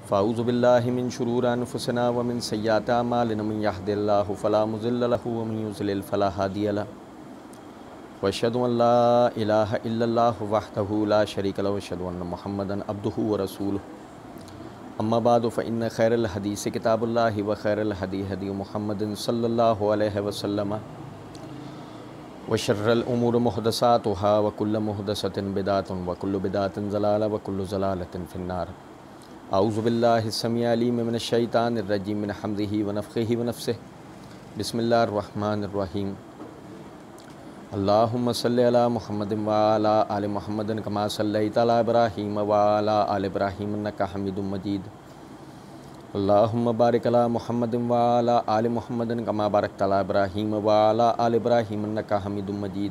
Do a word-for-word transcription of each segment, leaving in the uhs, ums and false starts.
फ़ाऊज़ु बिल्लाहि मिन शुरूरि अनफुसिना व मिन सय्याति अमालिना मन यहदिल्लाहु फ़ला मुज़िल्ल लहु व मन युज़लिल फ़ला हादिय लहु व अशहदु अन ला इलाहा इल्लल्लाहु वहदहु ला शरीका लहु व अशहदु अन्न मुहम्मदन अब्दुहु व रसूलुहु। अम्मा बादु फ़इन्न खैरल हदीस किताबुल्लाहि व खैरल हदी हदी मुहम्मदिन सल्लल्लाहु अलैहि वसल्लम व शर्रल उमूर मुहदसातुहा व कुल्लु मुहदसतिन बिदअतुन व कुल्लु बिदअतिन ज़लाला व कुल्लु ज़लालतिन फिन्नार। औज़ु बिल्लाहि समीअल अलीम मिनश शैतानिर रजीम मिन हम्ज़िहि व नफ़्ख़िहि व नफ़्सिहि। बिस्मिल्लाहिर रहमानिर रहीम। अल्लाहुम्मा सल्लि अला मुहम्मदिन व अला आलि मुहम्मदिन कमा सल्लैता अला इब्राहीम व अला आलि इब्राहीम इन्नका हमीदुम मजीद। अल्लाहुम्मा बारिक अला मुहम्मदिन व अला आलि मुहम्मदिन कमा बारकता अला इब्राहीम व अला आलि इब्राहीम इन्नका हमीदुम मजीद।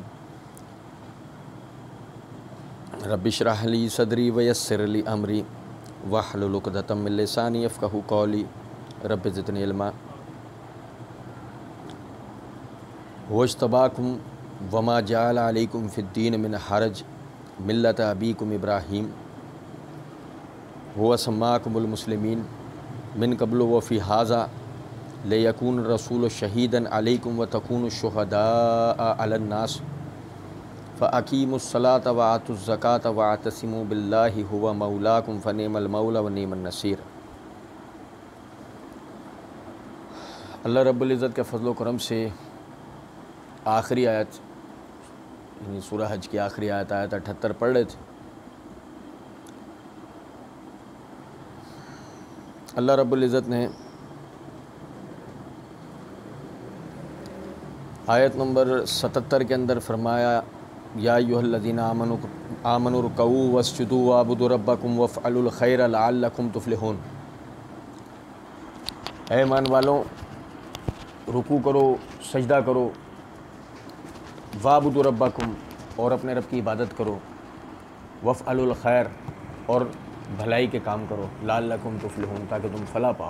रब्बि इश्रह ली सदरी व यस्सिर ली अमरी वहलुल उक़दतम मिन लिसानी यफ़क़हू क़ौली रब्बि ज़िदनी इल्मा। वज्तबाकुम वमा जअल अलैकुम फ़िद्दीन मिन हरज मिल्लत अबीकुम इब्राहीम हुवा सम्माकुमुल मुस्लिमीन मिन क़ब्लु व फ़ी हाज़ा लियकून रसूलु शहीदन अलैकुम व तकूनु शुहदाअ अलन नास फ़अक़ीमुस सलात व आतुज़ ज़कात व अतसिमू बिल्लाहि हुवा मौलाकुम फ़निअमल मौला व निअमन नसीर। अल्लाह रब्बुल इज़्ज़त के फ़ज़ल व करम से आखिरी आयत यानी सूरह हज की आखिरी आयत आयत अठहत्तर पढ़ रहे थे। अल्लाह रब्बुल इज़्ज़त ने आयत नंबर सतहत्तर के अंदर फरमाया या अय्युहल्लज़ीना आमनु आमनु रुकऊ वस्जुदू वअबुदू रब्बकुम वफ़अलुल खैर लअल्लकुम तुफ़्लिहून। ऐ ईमान वालों, रुकू करो, सजदा करो, वअबुदू रब्बकुम और अपने रब की इबादत करो, वफ़अलुल खैर और भलाई के काम करो, लअल्लकुम तुफ़्लिहून ताकि तुम फलाह पाओ।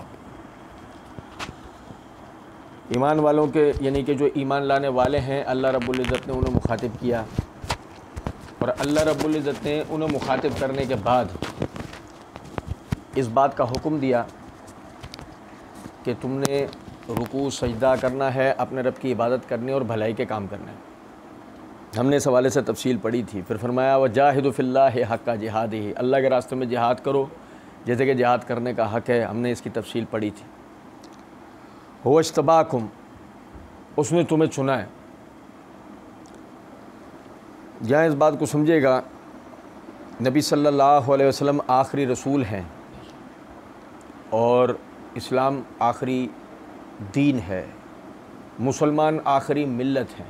ईमान वालों के यानी कि जो ईमान लाने वाले हैं, अल्लाह रब्बुल इज़्ज़त ने उन्हें मुखातिब किया और अल्लाह रब्बुल इज़्ज़त ने उन्हें मुखातिब करने के बाद इस बात का हुक्म दिया कि तुमने रुकू सजदा करना है, अपने रब की इबादत करनी और भलाई के काम करने हैं। हमने इस हवाले से तफसील पढ़ी थी। फिर फरमाया वजाहिदु फिल्लाहि हक्का जिहादिही, अल्लाह के रास्ते में जिहाद करो जैसे कि जिहाद करने का हक़ है। हमने इसकी तफसील पढ़ी थी। हुवज्तबाकुम, उसने तुम्हें चुना है। यहाँ इस बात को समझिएगा, नबी सल्लल्लाहु अलैहि वसल्लम आखिरी रसूल हैं और इस्लाम आखिरी दीन है, मुसलमान आखिरी मिल्लत हैं।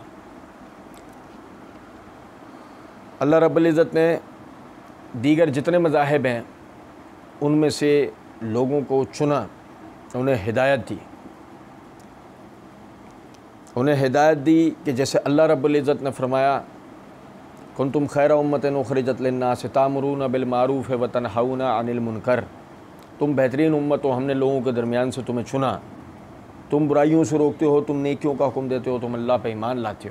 अल्लाह रब्बुल इज़्ज़त ने दीगर जितने मज़ाहिब हैं उनमें से लोगों को चुना, उन्हें हिदायत दी उन्हें हिदायत दी कि जैसे अल्लाह रब्बुल इज़्ज़त ने फरमाया कुंतुम खैरा उम्मतिन उखरिजत लिन्नास तामुरून बिल मारूफ व तनहौना अनिल मुनकर, तुम बेहतरीन उम्मत हो, हमने लोगों के दरमियान से तुम्हें चुना। तुम बुराइयों से रोकते हो, तुम नेकियों का हुक्म देते हो, तुम अल्लाह पे ईमान लाते हो।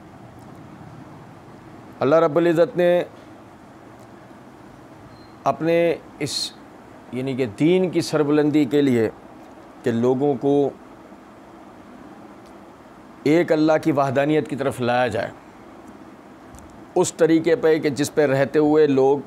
अल्लाह रब्बुल इज़्ज़त ने अपने इस यानी कि दीन की सरबुलंदी के लिए कि लोगों को एक अल्लाह की वहदानियत की तरफ लाया जाए, उस तरीके पे कि जिस पे रहते हुए लोग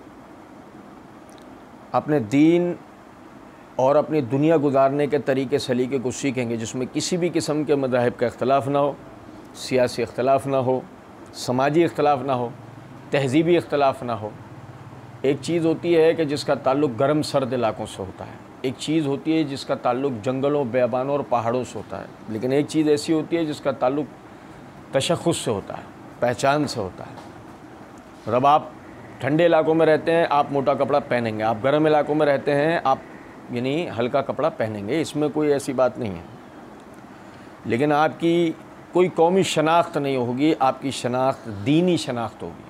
अपने दीन और अपनी दुनिया गुजारने के तरीके सलीके को सीखेंगे, जिसमें किसी भी किस्म के मज़ाहिब का इख्तलाफ ना हो, सियासी इख्तलाफ ना हो, समाजी इख्तलाफ ना हो, तहज़ीबी इख्तलाफ ना हो। एक चीज़ होती है कि जिसका ताल्लुक़ गर्म सर्द इलाक़ों से होता है, एक चीज़ होती है जिसका ताल्लुक़ जंगलों, बेबानों और पहाड़ों से होता है, लेकिन एक चीज़ ऐसी होती है जिसका ताल्लुक़ तशख़्ख़ुस से होता है, पहचान से होता है। जब आप ठंडे इलाकों में रहते हैं आप मोटा कपड़ा पहनेंगे, आप गर्म इलाकों में रहते हैं आप यानी हल्का कपड़ा पहनेंगे, इसमें कोई ऐसी बात नहीं है। लेकिन आपकी कोई कौमी शनाख्त नहीं होगी, आपकी शनाख्त दीनी शनाख्त होगी।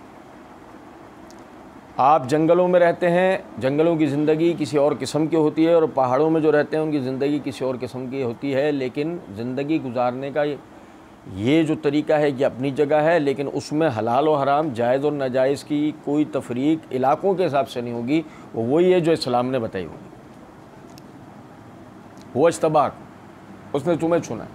आप जंगलों में रहते हैं, जंगलों की ज़िंदगी किसी और किस्म की होती है और पहाड़ों में जो रहते हैं उनकी ज़िंदगी किसी और किस्म की होती है, लेकिन ज़िंदगी गुजारने का ये जो तरीका है ये अपनी जगह है, लेकिन उसमें हलाल और हराम, जायज़ और नाजायज़ की कोई तफरीक इलाक़ों के हिसाब से नहीं होगी, वो वही है जो इस्लाम ने बताई होगी। हुआ इज्तबाक, उसने तुम्हें चुना।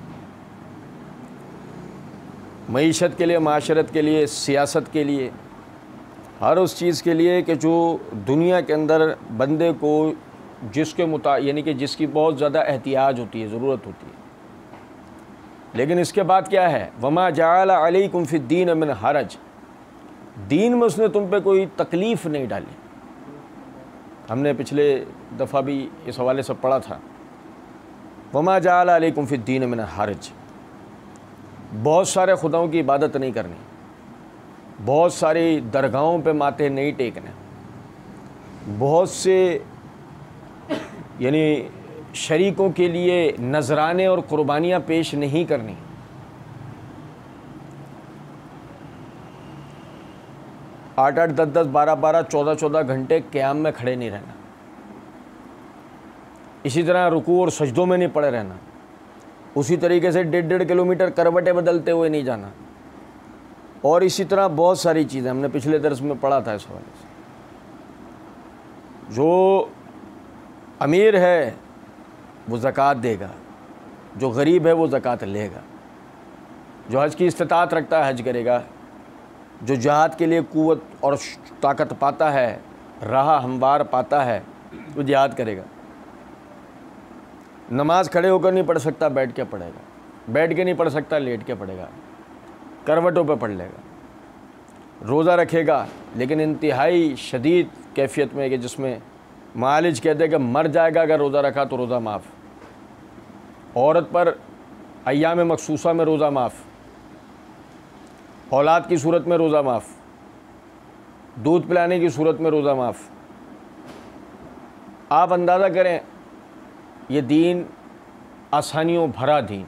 मईशत के लिए, माशरत के लिए, सियासत के लिए, हर उस चीज़ के लिए कि जो दुनिया के अंदर बंदे को जिसके मुता यानी कि जिसकी बहुत ज़्यादा एहतियाज होती है, ज़रूरत होती है। लेकिन इसके बाद क्या है, वमा जअल अलैकुम फिद्दीन मिन हरज, दीन में उसने तुम पे कोई तकलीफ़ नहीं डाली। हमने पिछले दफ़ा भी इस हवाले से पढ़ा था, वमा जअल अलैकुम फिद्दीन मिन हरज। बहुत सारे खुदाओं की इबादत नहीं करनी, बहुत सारी दरगाहों पे माथे नहीं टेकने, बहुत से यानी शरीकों के लिए नजराने और कुर्बानियाँ पेश नहीं करनी। आठ आठ दस दस बारह बारह चौदह चौदह घंटे क़याम में खड़े नहीं रहना। इसी तरह रुकू और सजदों में नहीं पड़े रहना। उसी तरीके से डेढ़ डेढ़ किलोमीटर करवटें बदलते हुए नहीं जाना। और इसी तरह बहुत सारी चीज़ें हमने पिछले दर्स में पढ़ा था इस हवाले से। जो अमीर है वो ज़कात देगा, जो गरीब है वो ज़कात लेगा, जो हज की इस्तिताअत रखता है हज करेगा, जो जहाद के लिए क़ुव्वत और ताकत पाता है, राह हमवार पाता है, वो जिहाद करेगा। नमाज खड़े होकर नहीं पढ़ सकता, बैठ के पढ़ेगा, बैठ के नहीं पढ़ सकता, लेट के पढ़ेगा, करवटों पे पढ़ लेगा। रोज़ा रखेगा, लेकिन इंतहाई शदीद कैफियत में कि जिसमें मालिज कहते हैं कि मर जाएगा अगर रोज़ा रखा तो रोज़ा माफ़। औरत पर अय्याम मखसूसा में रोज़ा माफ़, औलाद की सूरत में रोज़ा माफ़, दूध पिलाने की सूरत में रोज़ा माफ़। आप अंदाज़ा करें, ये दीन आसानियों भरा दीन,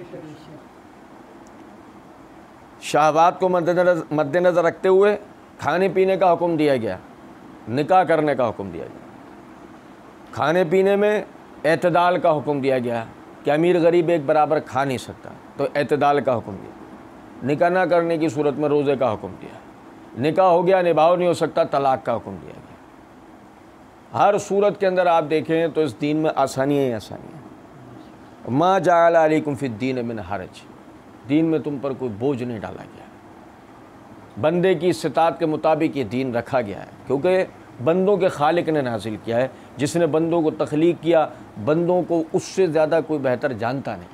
शहवात को मद्देनज़र मद्देनज़र रखते हुए खाने पीने का हुक्म दिया गया, निकाह करने का हुक्म दिया गया, खाने पीने में एतदाल का हुक्म दिया गया कि अमीर गरीब एक बराबर खा नहीं सकता, तो एतदाल का हुक्म दिया। निकाह ना करने की सूरत में रोज़े का हुक्म दिया। निकाह हो गया, निभाव नहीं हो सकता, तलाक़ का हुक्म दिया गया। हर सूरत के अंदर आप देखें तो इस दीन में आसानियाँ ही आसानियाँ। मा जअल अलैकुम फिद्दीन मिन हरज, दीन में तुम पर कोई बोझ नहीं डाला गया। बंदे की इस्तिताअत के मुताबिक ये दीन रखा गया है, क्योंकि बंदों के खालिक ने नाजिल किया है। जिसने बंदों को तख्लीक किया, बंदों को उससे ज़्यादा कोई बेहतर जानता नहीं।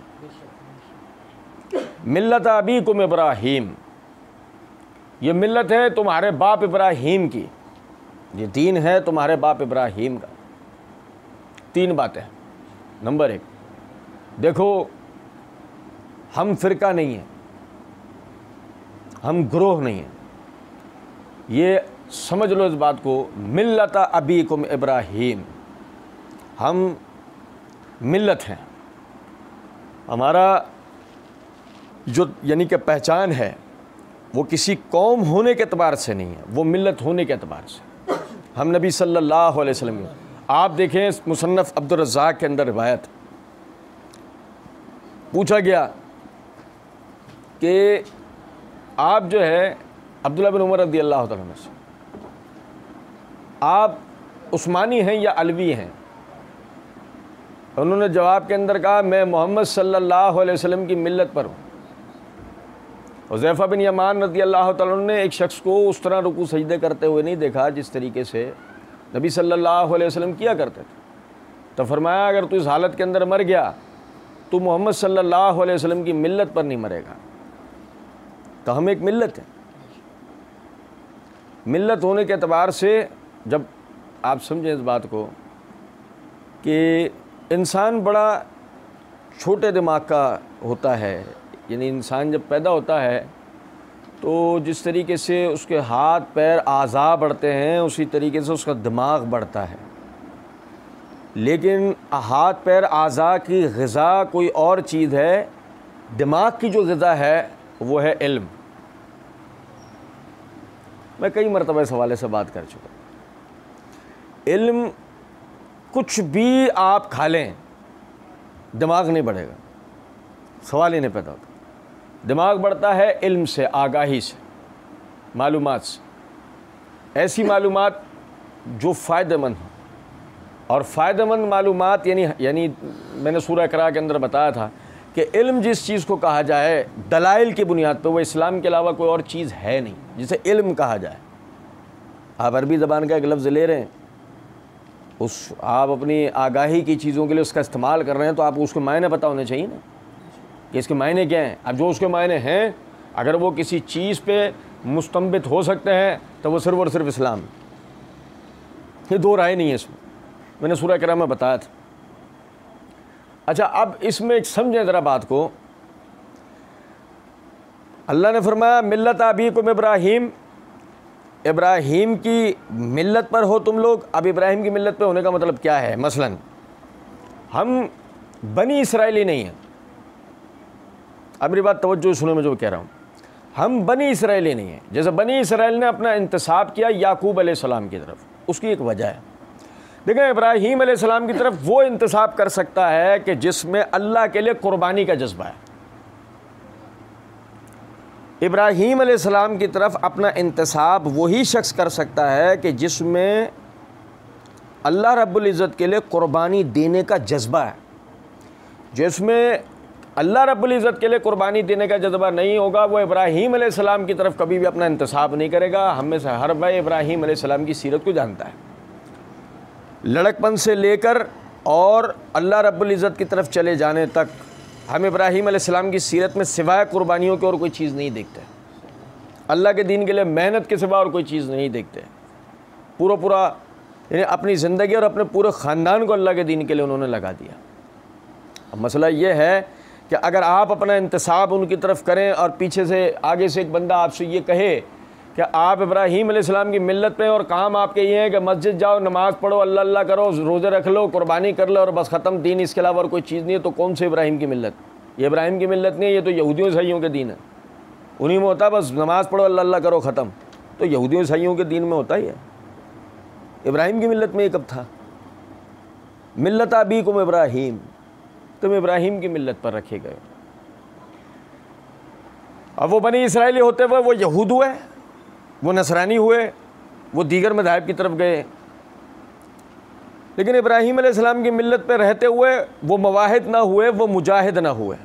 मिल्लत अबीकुम इब्राहीम, ये मिल्लत है तुम्हारे बाप इब्राहीम की, ये दीन है तुम्हारे बाप इब्राहीम का। तीन बातें। नंबर एक, देखो हम फ़िरका नहीं हैं, हम ग्रोह नहीं हैं, ये समझ लो इस बात को। मिल्लत अबीकुम इब्राहीम, हम मिल्लत हैं। हमारा जो यानी कि पहचान है वो किसी कौम होने के एतबार से नहीं है, वो मिल्लत होने के एतबार से। हम नबी सल्लल्लाहु अलैहि वसल्लम, आप देखें मुसन्नफ़ अब्दुर रज़्ज़ाक़ के अंदर रिवायत, पूछा गया कि आप जो है अब्दुल्लाह बिन उमर रज़ी अल्लाह तआला अन्हु से, आप उस्मानी हैं या अलवी हैं? उन्होंने जवाब के अंदर कहा, मैं मोहम्मद सल्लल्लाहु अलैहि वसल्लम की मिल्लत पर हूँ। हुज़ैफ़ा बिन यमान रज़ी अल्लाह तआला अन्हु ने एक शख्स को उस तरह रुकू सजदे करते हुए नहीं देखा जिस तरीके से नबी सल्लल्लाहु अलैहि वसल्लम किया करते थे। तो फरमाया, अगर तू इस हालत के अंदर मर गया तो मोहम्मद सल्लल्लाहु अलैहि वसल्लम की मिल्लत पर नहीं मरेगा। तो हम एक मिल्लत हैं। मिल्लत होने के एतबार से जब आप समझें इस बात को कि इंसान बड़ा छोटे दिमाग का होता है, यानी इंसान जब पैदा होता है तो जिस तरीके से उसके हाथ पैर आज़ा बढ़ते हैं उसी तरीके से उसका दिमाग बढ़ता है। लेकिन हाथ पैर आज़ा की ग़िज़ा कोई और चीज़ है, दिमाग की जो ग़िज़ा है वो है इल्म। मैं कई मरतबा इस हवाले से बात कर चुका। इल्म कुछ भी आप खा लें, दिमाग नहीं बढ़ेगा, सवाल ही नहीं पैदा होता। दिमाग बढ़ता है इल्म से, आगाही से, मालूमात से। ऐसी मालूमात जो फ़ायदेमंद हो, और फ़ायदेमंद मालूमात यानी यानी मैंने सूरह इक़रा के अंदर बताया था कि इल्म जिस चीज़ को कहा जाए दलाइल की बुनियाद पर, वो इस्लाम के अलावा कोई और चीज़ है नहीं जिसे इल्म कहा जाए। आप अरबी ज़बान का एक लफ्ज़ ले रहे हैं, उस आप अपनी आगाही की चीज़ों के लिए उसका इस्तेमाल कर रहे हैं, तो आपको उसके मायने पता होने चाहिए ना कि इसके मायने क्या हैं। अब जो उसके मायने हैं, अगर वो किसी चीज़ पे मुस्तंबित हो सकते हैं तो वो सिर्फ और सिर्फ इस्लाम, ये दो राय नहीं है इसमें, मैंने सूरह इक़रा में बताया था। अच्छा, अब इसमें एक समझें ज़रा बात को। अल्लाह ने फरमाया मिल्लत अबीकुम इब्राहीम, इब्राहीम की मिल्लत पर हो तुम लोग। अब इब्राहीम की मिल्लत पर होने का मतलब क्या है? मसलन हम बनी इसराइली नहीं हैं। अब मेरी बात तवज्जो सुनो, मैं जो कह रहा हूँ, हम बनी इसराइली नहीं हैं। जैसे बनी इसराइल ने अपना इंतसाब किया याकूब अलैहिस्सलाम की तरफ, उसकी एक वजह है। देखें, इब्राहीम अलैहिस्सलाम की तरफ वो इंतसाब कर सकता है कि जिसमें अल्लाह के लिए कुर्बानी का जज्बा है। इब्राहीम अलैहिस्सलाम की तरफ अपना इंतसाब वही शख्स कर सकता है कि जिसमें अल्लाह रब्बुल इज़्ज़त के लिए कुर्बानी देने का जज्बा है। जिसमें अल्लाह रब्बुल इज़्ज़त के लिए कुर्बानी देने का जज्बा नहीं होगा, वो इब्राहीम अलैहिस्सलाम की तरफ कभी भी अपना इंतसाब नहीं करेगा। हम में से हर भाई इब्राहीम अलैहिस्सलाम की सीरत को जानता है, लड़कपन से लेकर और अल्लाह रब्बुल इज़्ज़त की तरफ चले जाने तक हम इब्राहीम अलैहिस्सलाम की सीरत में सिवाय कुर्बानियों के और कोई चीज़ नहीं देखते। अल्लाह के दीन के लिए मेहनत के सिवा और कोई चीज़ नहीं देखते। पूरा पूरा यानी अपनी ज़िंदगी और अपने पूरे ख़ानदान को अल्लाह के दीन के लिए उन्होंने लगा दिया। अब मसला ये है कि अगर आप अपना इंतसाब उनकी तरफ करें और पीछे से आगे से एक बंदा आपसे ये कहे कि आप इब्राहीम अलैहिस्सलाम की मिल्लत पे और काम आपके ये है कि मस्जिद जाओ, नमाज़ पढ़ो, अल्लाह अल्लाह करो, रोज़े रख लो, कुर्बानी कर लो और बस ख़त्म, दीन इसके अलावा और कोई चीज़ नहीं है, तो कौन से इब्राहीम की मिल्लत? ये इब्राहीम की मिल्लत नहीं है, ये तो यहूदियों ईसाइयों के दीन है। उन्हीं में होता है बस नमाज़ पढ़ो, अल्लाह अल्लाह करो, ख़त्म। तो यहूदियों ईसाइयों के दीन में होता ही है। इब्राहीम की मिल्लत में ये कब था? मिल्लत अबीकुम इब्राहीम, तुम इब्राहीम की मिल्लत पर रखे गए। अब वो बनी इसराइली होते हुए वो यहूद हुए, वो नसरानी हुए, वो दीगर मज़ाहिब की तरफ गए, लेकिन इब्राहीम अलैहिस्सलाम की मिल्लत पे रहते हुए वो मवाहिद ना हुए, वो मुजाहिद ना हुए,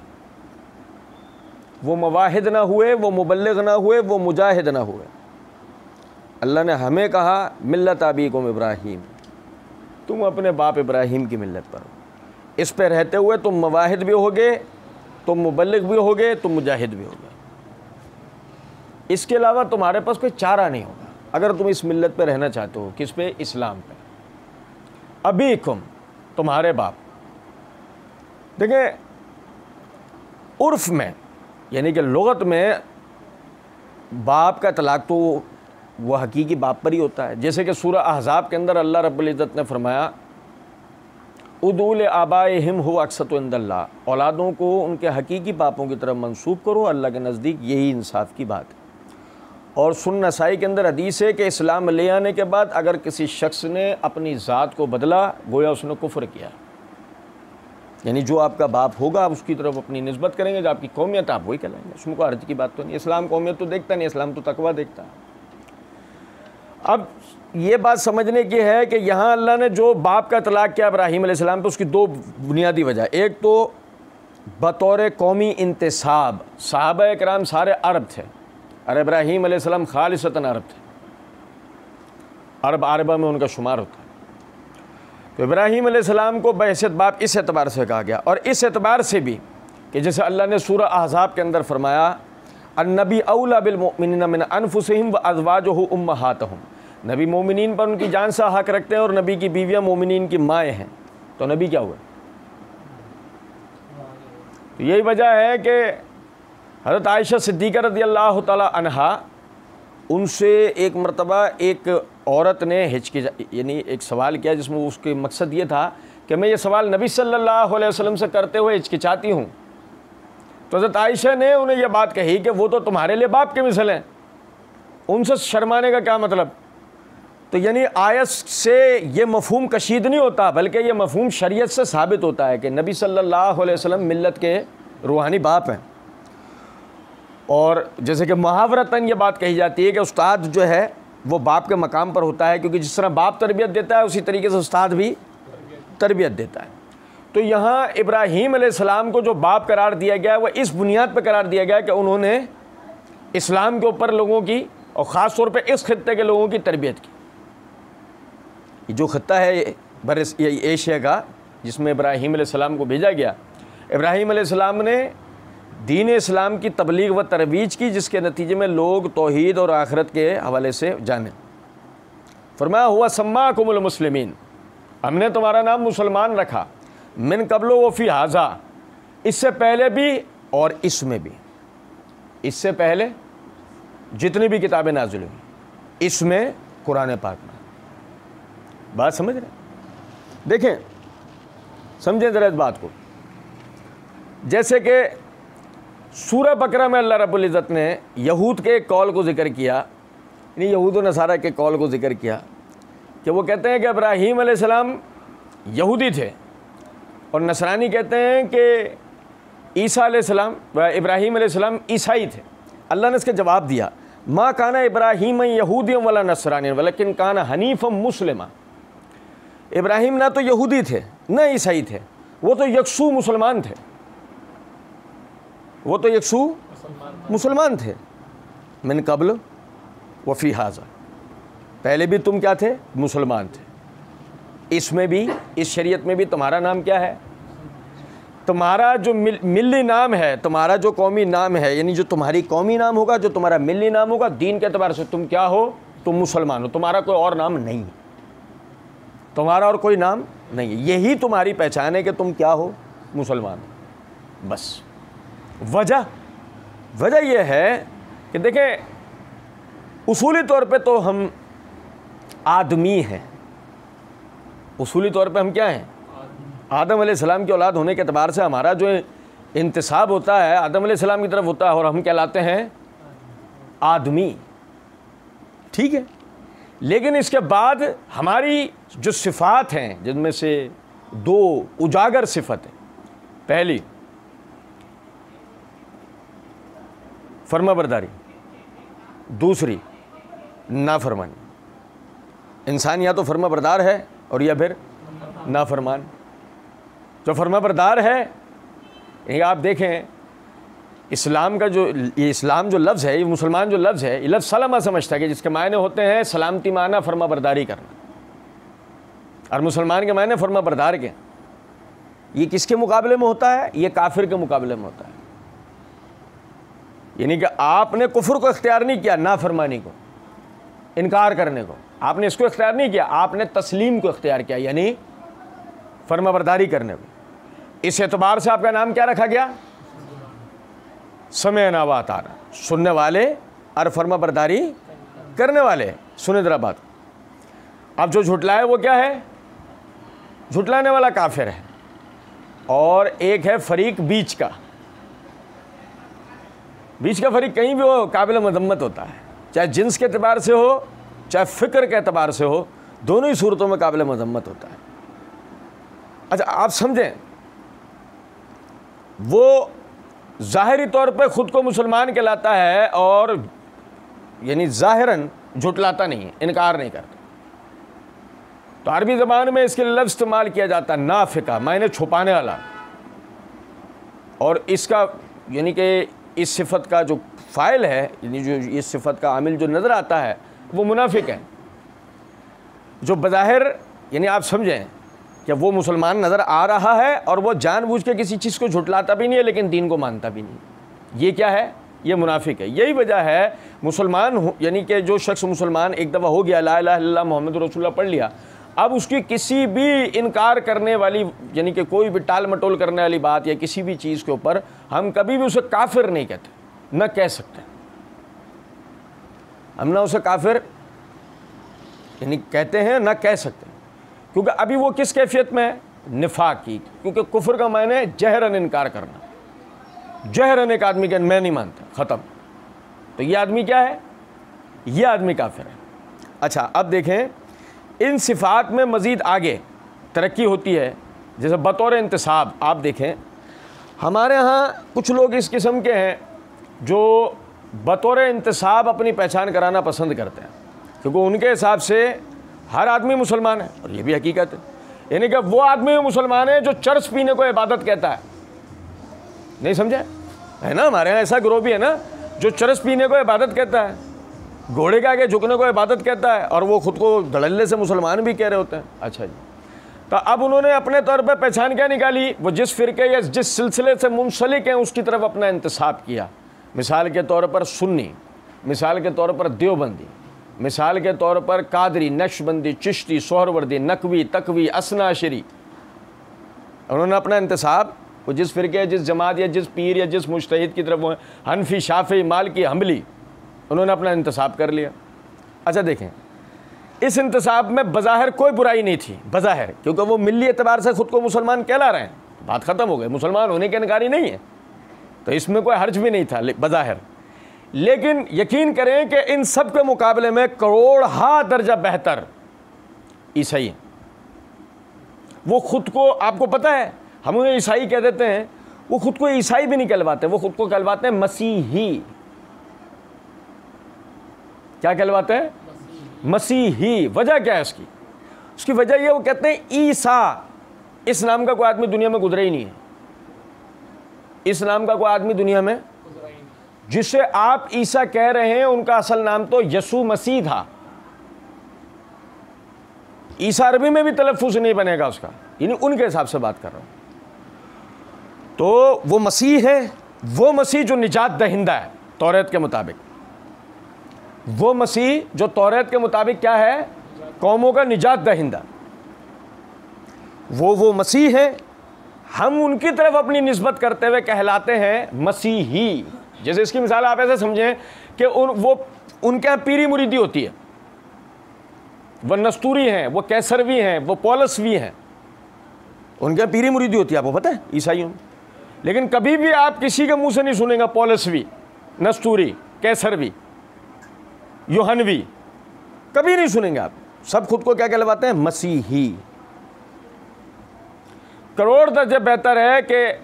वो मवाहिद ना हुए, वो मुबल्लिग ना हुए, वो मुजाहिद ना हुए। अल्लाह ने हमें कहा मिल्लत अबीकुम इब्राहीम, तुम अपने बाप इब्राहीम की मिल्लत पर हो। इस पे रहते हुए तुम मवाहिद भी होगे, तुम मुबल्लिग भी होगे, तुम मुजाहिद भी होगे। इसके अलावा तुम्हारे पास कोई चारा नहीं होगा अगर तुम इस मिल्लत पे रहना चाहते हो। किस पे? इस्लाम पे। अबीकुम, तुम्हारे बाप। देखिए, उर्फ में यानी कि लुगत में बाप का तलाक तो वो हकीकी बाप पर ही होता है। जैसे कि सूरह अहज़ाब के अंदर अल्लाह रब्बुल इज़्ज़त ने फरमाया उदूल आबाइहिम हुवा अक़सतु इंदल्लाह, औलादों को उनके हकीकी बापों की तरफ मंसूब करो, अल्लाह के नज़दीक यही इंसाफ की बात है। और सुन्न नसाई के अंदर हदीस है कि इस्लाम ले आने के बाद अगर किसी शख्स ने अपनी ज़ात को बदला, गोया उसने कुफ्र किया। यानी जो आपका बाप होगा आप उसकी तरफ अपनी निस्बत करेंगे, जो आपकी कौमियत आप वही कहलाएंगे, उसमें कोई अर्ज की बात तो नहीं। इस्लाम कौमियत तो देखता नहीं, इस्लाम तो तकवा देखता है। अब ये बात समझने की है कि यहाँ अल्लाह ने जो बाप का तलाक किया इब्राहीम अलैहिस्सलाम पे, उसकी दो बुनियादी वजह। एक तो बतौर कौमी इंतसाब, सहाबा किराम सारे अरब थे और इब्राहीम अलैहिस्सलाम खालिसतन अरब थे, अरब अरबा में उनका शुमार होता है। तो इब्राहीम अलैहिस्सलाम को बहैसियत बाप इस एतबार से कहा गया। और इस एतबार से भी कि जैसे अल्लाह ने सूरह अहज़ाब के अंदर फरमाया अन्नबी औला बिल मुमिनीना मिन अनफुसिहिम व अज़वाजुहु उम्महातुहुम, नबी मोमिनीन पर उनकी जान सा हक रखते हैं और नबी की बीवियाँ मोमिनीन की माएँ हैं। तो नबी क्या हुए? तो यही वजह है कि हज़रत आयशा सिद्दीक़ा रज़ियल्लाहु तआला अन्हा, उनसे एक मरतबा एक औरत ने हिचकी यानी एक सवाल किया जिसमें उसके मकसद ये था कि मैं ये सवाल नबी सल्लल्लाहु अलैहि वसल्लम से करते हुए हिचकिचाती हूँ। तो हज़रत आयशा ने उन्हें यह बात कही कि वो तो तुम्हारे लिए बाप के मिसल हैं, उनसे शर्माने का क्या मतलब? तो यानी आयत से ये मफ़हूम कशीद नहीं होता, बल्कि ये मफ़हूम शरीयत से साबित होता है कि नबी सल्लल्लाहु अलैहि वसल्लम मिल्लत के रूहानी बाप हैं। और जैसे कि मुहावरतन ये बात कही जाती है कि उस्ताद जो है वो बाप के मकाम पर होता है, क्योंकि जिस तरह बाप तरबियत देता है उसी तरीके से उस्ताद भी तरबियत देता है। तो यहाँ इब्राहीम अलैहिस्सलाम को जो बाप करार दिया गया है वह इस बुनियाद पर करार दिया गया है कि उन्होंने इस्लाम के ऊपर लोगों की और ख़ास तौर पे इस खित्ते के लोगों की तरबियत की। जो खित्ता है बर एशिया का जिसमें इब्राहीम अलैहिस्सलाम को भेजा गया, इब्राहीम अलैहिस्सलाम ने दीन इस्लाम की तबलीग व तरवीज की, जिसके नतीजे में लोग तौहीद और आखिरत के हवाले से जाने। फरमाया हुआ सम्माकुमुल मुस्लिमीन, हमने तुम्हारा नाम मुसलमान रखा, मिन कबलो वफ़ी हाजा, इससे पहले भी और इसमें भी। इससे पहले जितनी भी किताबें नाज़िल हुई, इसमें कुरान पाक में। बात समझ रहे? देखें, समझें ज़रा इस बात को। जैसे कि सूरह बकरा में अल्लाह रब्बुल इज़्ज़त ने यहूद के कौल को ज़िक्र किया, यानी यहूद व नसारा के कौल को ज़िक्र किया कि वो कहते हैं कि इब्राहीम अलैहिस्सलाम यहूदी थे और नसरानी कहते हैं कि ईसा अलैहिस्सलाम व इब्राहीम अलैहिस्सलाम ईसाई थे। अल्लाह ने इसका जवाब दिया, मा काना इब्राहीम यहूदियम वला नसरानी वलकिन काना हनीफ़म मुस्लिमा। इब्राहीम ना तो यहूदी थे न ईसाई थे, वो तो यकसू मुसलमान थे, वो तो यकसू मुसलमान थे। मिन कबल वफ़ी हाजा, पहले भी तुम क्या थे? मुसलमान थे। इसमें भी, इस शरीयत में भी तुम्हारा नाम क्या है? तुम्हारा जो मिल, मिल्ली नाम है, तुम्हारा जो कौमी नाम है, यानी जो तुम्हारी कौमी नाम होगा, जो तुम्हारा मिल्ली नाम होगा, दीन के एतबार से तुम क्या हो? तुम मुसलमान हो। तुम्हारा कोई और नाम नहीं है, तुम्हारा और कोई नाम नहीं है। यही तुम्हारी पहचान है कि तुम क्या हो? मुसलमान। बस वजह वजह यह है कि देखें, उसूली तौर पे तो हम आदमी हैं। उसूली तौर पे हम क्या हैं? आदम अलैहिस्सलाम की औलाद होने के एतबार से हमारा जो इंतिसाब होता है आदम अलैहिस्सलाम की तरफ होता है और हम कहलाते हैं आदमी। ठीक है, लेकिन इसके बाद हमारी जो सिफ़ात हैं, जिनमें से दो उजागर सिफ़तें, पहली फर्माबरदारी, दूसरी नाफरमानी। इंसान या तो फर्माबरदार है और या फिर नाफरमान। जो फर्माबरदार है, ये आप देखें, इस्लाम का जो ये इस्लाम जो लफ्ज़ है, ये मुसलमान जो लफ्ज़ है, ये लफ्ज़ सलामा समझता है कि जिसके मायने होते हैं सलामती माना, फर्माबरदारी करना। और मुसलमान के मायने फर्माबरदार के। ये किसके मुकाबले में होता है? ये काफिर के मुकाबले में होता है। यानी कि आपने कुफ्र को इख्तियार नहीं किया, नाफरमानी को, इनकार करने को, आपने इसको इख्तियार नहीं किया, आपने तस्लीम को इख्तियार किया, यानी फर्माबरदारी करने को। इस एतबार से आपका नाम क्या रखा गया? समेअना व अताअना, सुनने वाले और फर्माबरदारी करने वाले। सुने जरा बात, अब जो झुटलाए वो क्या है? झुटलाने वाला काफिर है। और एक है फरीक बीच का। बीच का फरीक कहीं भी हो काबिल मजम्मत होता है, चाहे जिन्स के एतबार से हो चाहे फ़िक्र के एतबार से हो, दोनों ही सूरतों में काबिल मजम्मत होता है। अच्छा, आप समझें, वो ज़ाहिरी तौर पे ख़ुद को मुसलमान कहलाता है और यानी ज़ाहिरन झुटलाता नहीं है, इनकार नहीं करता। तो अरबी ज़बान में इसके लफ्ज़ इस्तेमाल किया जाता है नाफिका, मायने छुपाने वाला। और इसका यानी कि इस सिफत का जो फ़ाइल है, यानी जो इस सिफत का आमिल जो नज़र आता है, वो मुनाफिक है, जो बज़ाहिर यानी आप समझें कि वो मुसलमान नज़र आ रहा है और वो जानबूझ के किसी चीज़ को झुटलाता भी नहीं है लेकिन दीन को मानता भी नहीं। ये क्या है? ये मुनाफिक है। यही वजह है मुसलमान यानी कि जो शख्स मुसलमान एक दफ़ा हो गया, ला इलाहा इल्लल्लाह मोहम्मद रसूलुल्लाह पढ़ लिया, अब उसकी किसी भी इनकार करने वाली यानी कि कोई भी टाल मटोल करने वाली बात या किसी भी चीज़ के ऊपर हम कभी भी उसे काफिर नहीं कहते, न कह सकते। हम ना उसे काफिर यानी कहते हैं, न कह सकते, क्योंकि अभी वो किस कैफियत में है? निफाक की। क्योंकि कुफ्र का मायने जहरन इनकार करना। जहरन एक आदमी का मैं नहीं मानता, ख़त्म। तो ये आदमी क्या है? ये आदमी काफिर है। अच्छा, अब देखें, इन सिफ़ात में मज़ीद आगे तरक्की होती है। जैसे बतौर इंतसाब आप देखें, हमारे यहाँ कुछ लोग इस किस्म के हैं जो बतौर इंतसाब अपनी पहचान कराना पसंद करते हैं, क्योंकि उनके हिसाब से हर आदमी मुसलमान है, और ये भी हकीकत है। यानी कि वो आदमी मुसलमान है जो चरस पीने को इबादत कहता है। नहीं समझे? है ना, हमारे यहाँ ऐसा ग्रोह भी है ना जो चरस पीने को इबादत कहता है, घोड़े के आगे झुकने को इबादत कहता है, और वो खुद को धड़ल्ले से मुसलमान भी कह रहे होते हैं। अच्छा जी, तो अब उन्होंने अपने तौर पे पहचान क्या निकाली? वो जिस फ़िरके या जिस सिलसिले से मुंसलिक हैं उसकी तरफ अपना इंतसाब किया। मिसाल के तौर पर सुन्नी, मिसाल के तौर पर देवबंदी, मिसाल के तौर पर कादरी, नक्शबंदी, चिश्ती, सोहरवर्दी, नकवी, तकवी, असनाशरी। उन्होंने अपना इंतसाब वो जिस फ़िरके, जिस जमात या जिस पीर या जिस मुज्तहिद की तरफ वो हनफी, शाफी, मालिकी, हम्बली, उन्होंने अपना इंतसाब कर लिया। अच्छा देखें, इस इंतसाब में बज़ाहिर कोई बुराई नहीं थी, बज़ाहिर, क्योंकि वो मिली एतबार से ख़ुद को मुसलमान कहला रहे हैं, बात ख़त्म हो गई, मुसलमान होने के इनकारी नहीं है, तो इसमें कोई हर्ज भी नहीं था बज़ाहिर। लेकिन यकीन करें कि इन सब के मुकाबले में करोड़ हा दर्जा बेहतर ईसाई हैं। वो खुद को, आपको पता है, हम उन्हें ईसाई कह देते हैं, वो खुद को ईसाई भी नहीं कहलवाते, वो खुद को कहलवाते हैं मसीही। क्या कहलवाते हैं? मसीही। वजह क्या है उसकी? उसकी वजह ये, वो कहते हैं ईसा, इस नाम का कोई आदमी दुनिया में गुजरा ही नहीं है, इस नाम का कोई आदमी दुनिया में, जिसे आप ईसा कह रहे हैं उनका असल नाम तो यसू मसीह था। ईसा अरबी में भी तलफ़्फ़ुज़ नहीं बनेगा उसका, यानी उनके हिसाब से बात कर रहा हूं। तो वो मसीह है, वो मसीह जो निजात दहिंदा है तौरात के मुताबिक, वो मसीह जो तौरात के मुताबिक क्या है? कौमों का निजात दहिंदा, वो वो मसीह है। हम उनकी तरफ अपनी निस्बत करते हुए कहलाते हैं मसीही। जैसे इसकी मिसाल आप ऐसे समझें कि उन वो उनके यहाँ पीरी मुरीदी होती है, वो नस्तूरी हैं, वो कैसरवी हैं, वो पौलसवी हैं, उनके यहाँ पीरी मुरीदी होती है, आपको पता है ईसाइयों में। लेकिन कभी भी आप किसी के मुंह से नहीं सुनेंगे पौलसवी, नस्तूरी, कैसरवी, यूहनवी, कभी नहीं सुनेंगे आप। सब खुद को क्या कहलवाते हैं? मसीही। करोड़ दर्जे बेहतर है कि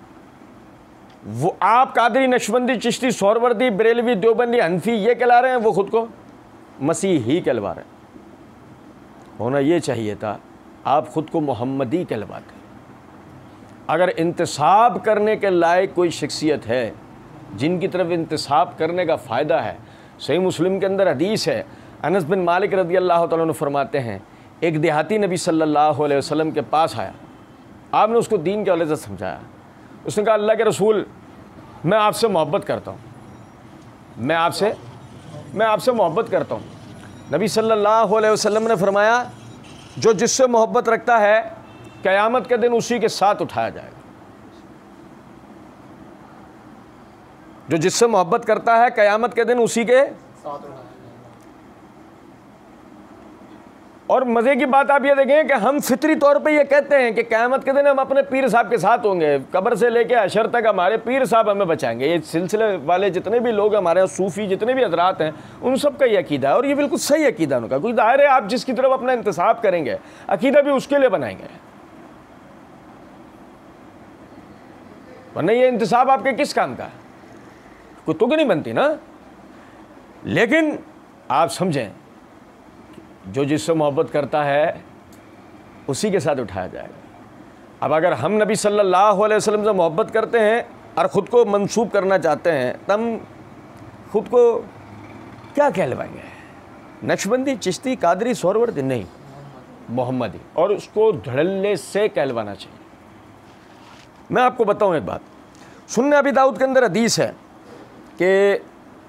वो आप कादरी, नक्शबंदी, चिश्ती, सोहरवर्दी, बरेलवी, देवबंदी, हनफी ये कहला रहे हैं, वो खुद को मसीही कहलवा रहे हैं। होना ये चाहिए था आप खुद को मोहम्मदी कहलवाते। अगर इंतसाब करने के लायक कोई शख्सियत है जिनकी तरफ इंतसाब करने का फ़ायदा है, सही मुस्लिम के अंदर हदीस है, अनस बिन मालिक रज़ी अल्लाह तआला अन्हु फरमाते हैं, एक देहाती नबी सल्लल्लाहु अलैहि वसल्लम के पास आया, आपने उसको दीन के हवाले से समझाया। उसने कहा, अल्लाह के रसूल, मैं आपसे मोहब्बत करता हूँ, मैं आपसे मैं आपसे मोहब्बत करता हूँ। नबी सल्लल्लाहु अलैहि वसल्लम ने फरमाया, जो जिससे मोहब्बत रखता है क़यामत के दिन उसी के साथ उठाया जाएगा। जो जिससे मोहब्बत करता है क़यामत के दिन उसी के साथ उठाया। और मज़े की बात आप ये देखें कि हम फितरी तौर पे ये कहते हैं कि क़यामत के दिन हम अपने पीर साहब के साथ होंगे, कब्र से लेके अशर तक हमारे पीर साहब हमें बचाएंगे। ये सिलसिले वाले जितने भी लोग हमारे यहाँ सूफ़ी जितने भी हजरात हैं, उन सब का ये अकीदा है, और ये बिल्कुल सही अकीदा उनका। कोई दायरे है, आप जिसकी तरफ अपना इंतसाब करेंगे अकीदा भी उसके लिए बनाएंगे, वरना ये इंतसाब आपके किस काम का है? कोई तुक नहीं बनती ना। लेकिन आप समझें, जो जिससे मोहब्बत करता है उसी के साथ उठाया जाएगा। अब अगर हम नबी सल्लल्लाहु अलैहि वसल्लम से मोहब्बत करते हैं और ख़ुद को मंसूब करना चाहते हैं, तब ख़ुद को क्या कहलवाएंगे? नक्शबंदी, चिश्ती, कादरी, सोहरवर्दी? नहीं, मोहम्मदी। और उसको धड़ल्ले से कहलवाना चाहिए। मैं आपको बताऊं एक बात, सुन्ने अबी दाऊद के अंदर हदीस है कि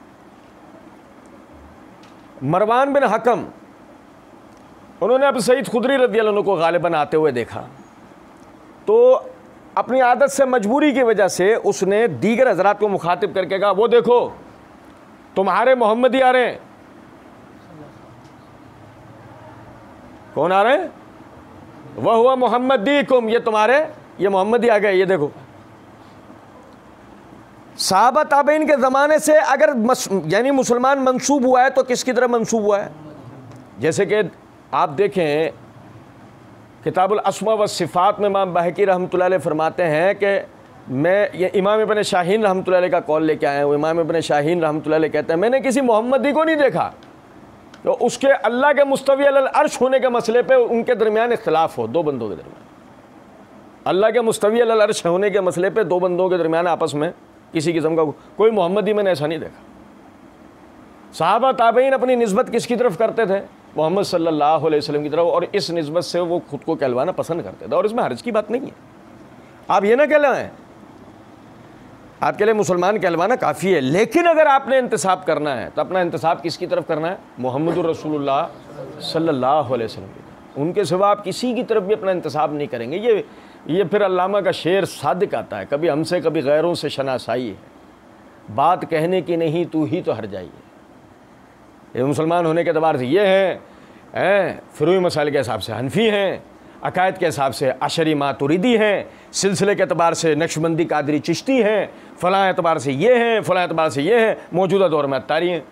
मरवान बिन हकम, उन्होंने अब सईद खुदरी रज़ी अल्लाह अन्हु को गालिबन आते हुए देखा, तो अपनी आदत से, मजबूरी की वजह से उसने दीगर हजरात को मुखातिब करके कहा, वो देखो तुम्हारे मोहम्मदी आ रहे हैं। कौन आ रहे हैं? वह हुआ मोहम्मदीकुम, ये तुम्हारे, ये मोहम्मदी आ गए, ये देखो। सहाबा ताबईन के ज़माने से अगर यानी मुसलमान मंसूब हुआ है तो किसकी तरफ मंसूब हुआ है? जैसे कि आप देखें किताबुल अस्मा व सिफ़ात में इमाम बहकी रहमतुल्लाह अलैह फरमाते हैं कि मैं, ये इमाम इब्न शाहीन रहमतुल्लाह अलैह का कौल लेके आया हूँ। इमाम इब्न शाहीन रहमतुल्लाह अलैह कहते हैं, मैंने किसी मोहम्मदी को नहीं देखा तो उसके अल्लाह के मुस्तवी अलल अर्श होने के मसले पे उनके दरमियान इख्तलाफ हो, दो बंदों के दरमियान अल्लाह के मुस्तवी अलल अर्श होने के मसले पे दो बंदों के दरमियान आपस में किसी किस्म का कोई मोहम्मदी मैंने ऐसा नहीं देखा। सहाबा ताबईन अपनी निस्बत किसकी तरफ करते थे? मोहम्मद सल्लल्लाहु अलैहि वसल्लम की तरफ, और इस निस्बत से वो खुद को कहलवाना पसंद करते थे, और इसमें हर्ज की बात नहीं है। आप ये ना कहलवाएं, आपके लिए मुसलमान कहलवाना काफ़ी है, लेकिन अगर आपने इंतसाब करना है तो अपना इंतसाब किसकी तरफ करना है? मोहम्मदुर रसूलुल्लाह सल्लल्लाहु अलैहि वसल्लम की। उनके सिवा आप किसी की तरफ भी अपना इंतसाब नहीं करेंगे। ये ये फिर अल्लामा का शेर सादिक आता है, कभी हमसे कभी गैरों से शनासाई है, बात कहने की नहीं तू ही तो हर जाइए। ये मुसलमान होने के अतबार से ये हैं, हैं फिरोई मसाइल के हिसाब से हनफी हैं, अकायद के हिसाब से अशरी मातुरिदी हैं, सिलसिले के अतबार से नक्शबंदी कादरी चिश्ती हैं, फ़लाँ एतबार से ये हैं, फ़लाँ एतबार से ये हैं, मौजूदा दौर में अत्तारी हैं।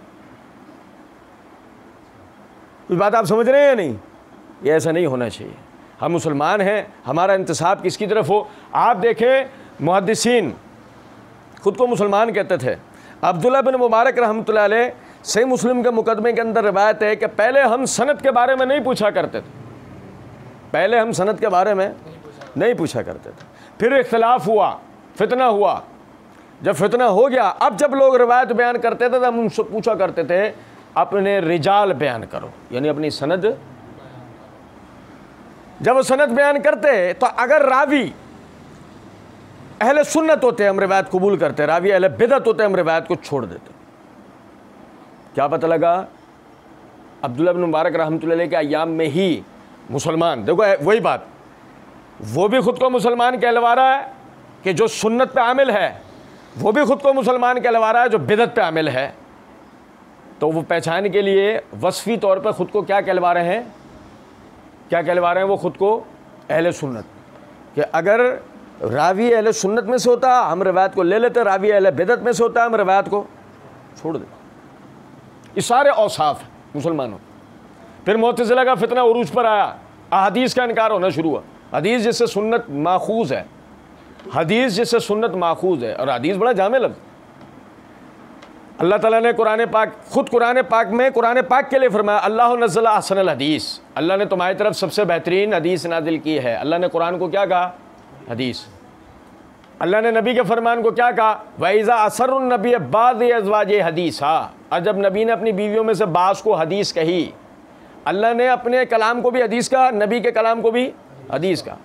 कुछ बात आप समझ रहे हैं या नहीं? ये ऐसा नहीं होना चाहिए। हम मुसलमान हैं, हमारा इंतसाब किसकी तरफ हो? आप देखें मुहद्दिसीन ख़ुद को मुसलमान कहते थे। अब्दुल्लाह बिन मुबारक रहमतुल्लाह अलैह सही मुस्लिम के मुकदमे के अंदर रिवायत है कि पहले हम सनद के बारे में नहीं पूछा करते थे, पहले हम सनद के बारे में नहीं पूछा करते थे। फिर इख्तिलाफ हुआ, फितना हुआ, जब फितना हो गया, अब जब लोग रिवायत बयान करते थे तो हम उनसे पूछा करते थे अपने रिजाल बयान करो, यानी अपनी सनद। जब वो सनद बयान करते तो अगर रावी अहले सुन्नत होते हम रिवायत कबूल करते, रावी अहले बिदअत होते हम रिवायत को छोड़ देते। क्या पता लगा? अब्दुल्लाह बिन मुबारक रहमतुल्लाह अलैह के अय्याम में ही मुसलमान, देखो वही बात, वो भी ख़ुद को मुसलमान कहलवा रहा है कि जो सुन्नत पे आमिल है, वो भी ख़ुद को मुसलमान कहलवा रहा है जो बिदअत पे आमिल है। तो वो पहचान के लिए वस्फ़ी तौर पर ख़ुद को क्या कहलवा रहे हैं? क्या कहलवा रहे हैं वो ख़ुद को? अहले सुन्नत। कि अगर रावी अहले सुन्नत में से होता हम रिवायत को ले लेते, रावी अहले बिदअत में से होता हम रिवायत को छोड़ देते। ये सारे औसाफ हैं मुसलमानों। फिर मुअतज़िला का फितना उरूज पर आया, अहादीस का इनकार होना शुरू हुआ। हदीस जिससे सुन्नत माखूज़ है, हदीस जिससे सुन्नत माखूज़ है, और हदीस बड़ा जामे लफ्ज़। अल्लाह ताला ने कुरान पाक, खुद कुरान पाक में कुरान पाक के लिए फरमाया अल्लाह नज़्ज़ल अहसनल हदीस, अल्लाह ने तुम्हारी तरफ सबसे बेहतरीन हदीस नाजिल की है। अल्लाह ने कुरान को क्या कहा? हदीस। अल्लाह ने नबी के फरमान को क्या कहा? वइज़ा असरुन नबी बाद अज़वाज हदीसा, और जब नबी ने अपनी बीवियों में से बास को हदीस कही, अल्लाह ने अपने कलाम को भी हदीस का, नबी के कलाम को भी हदीस का।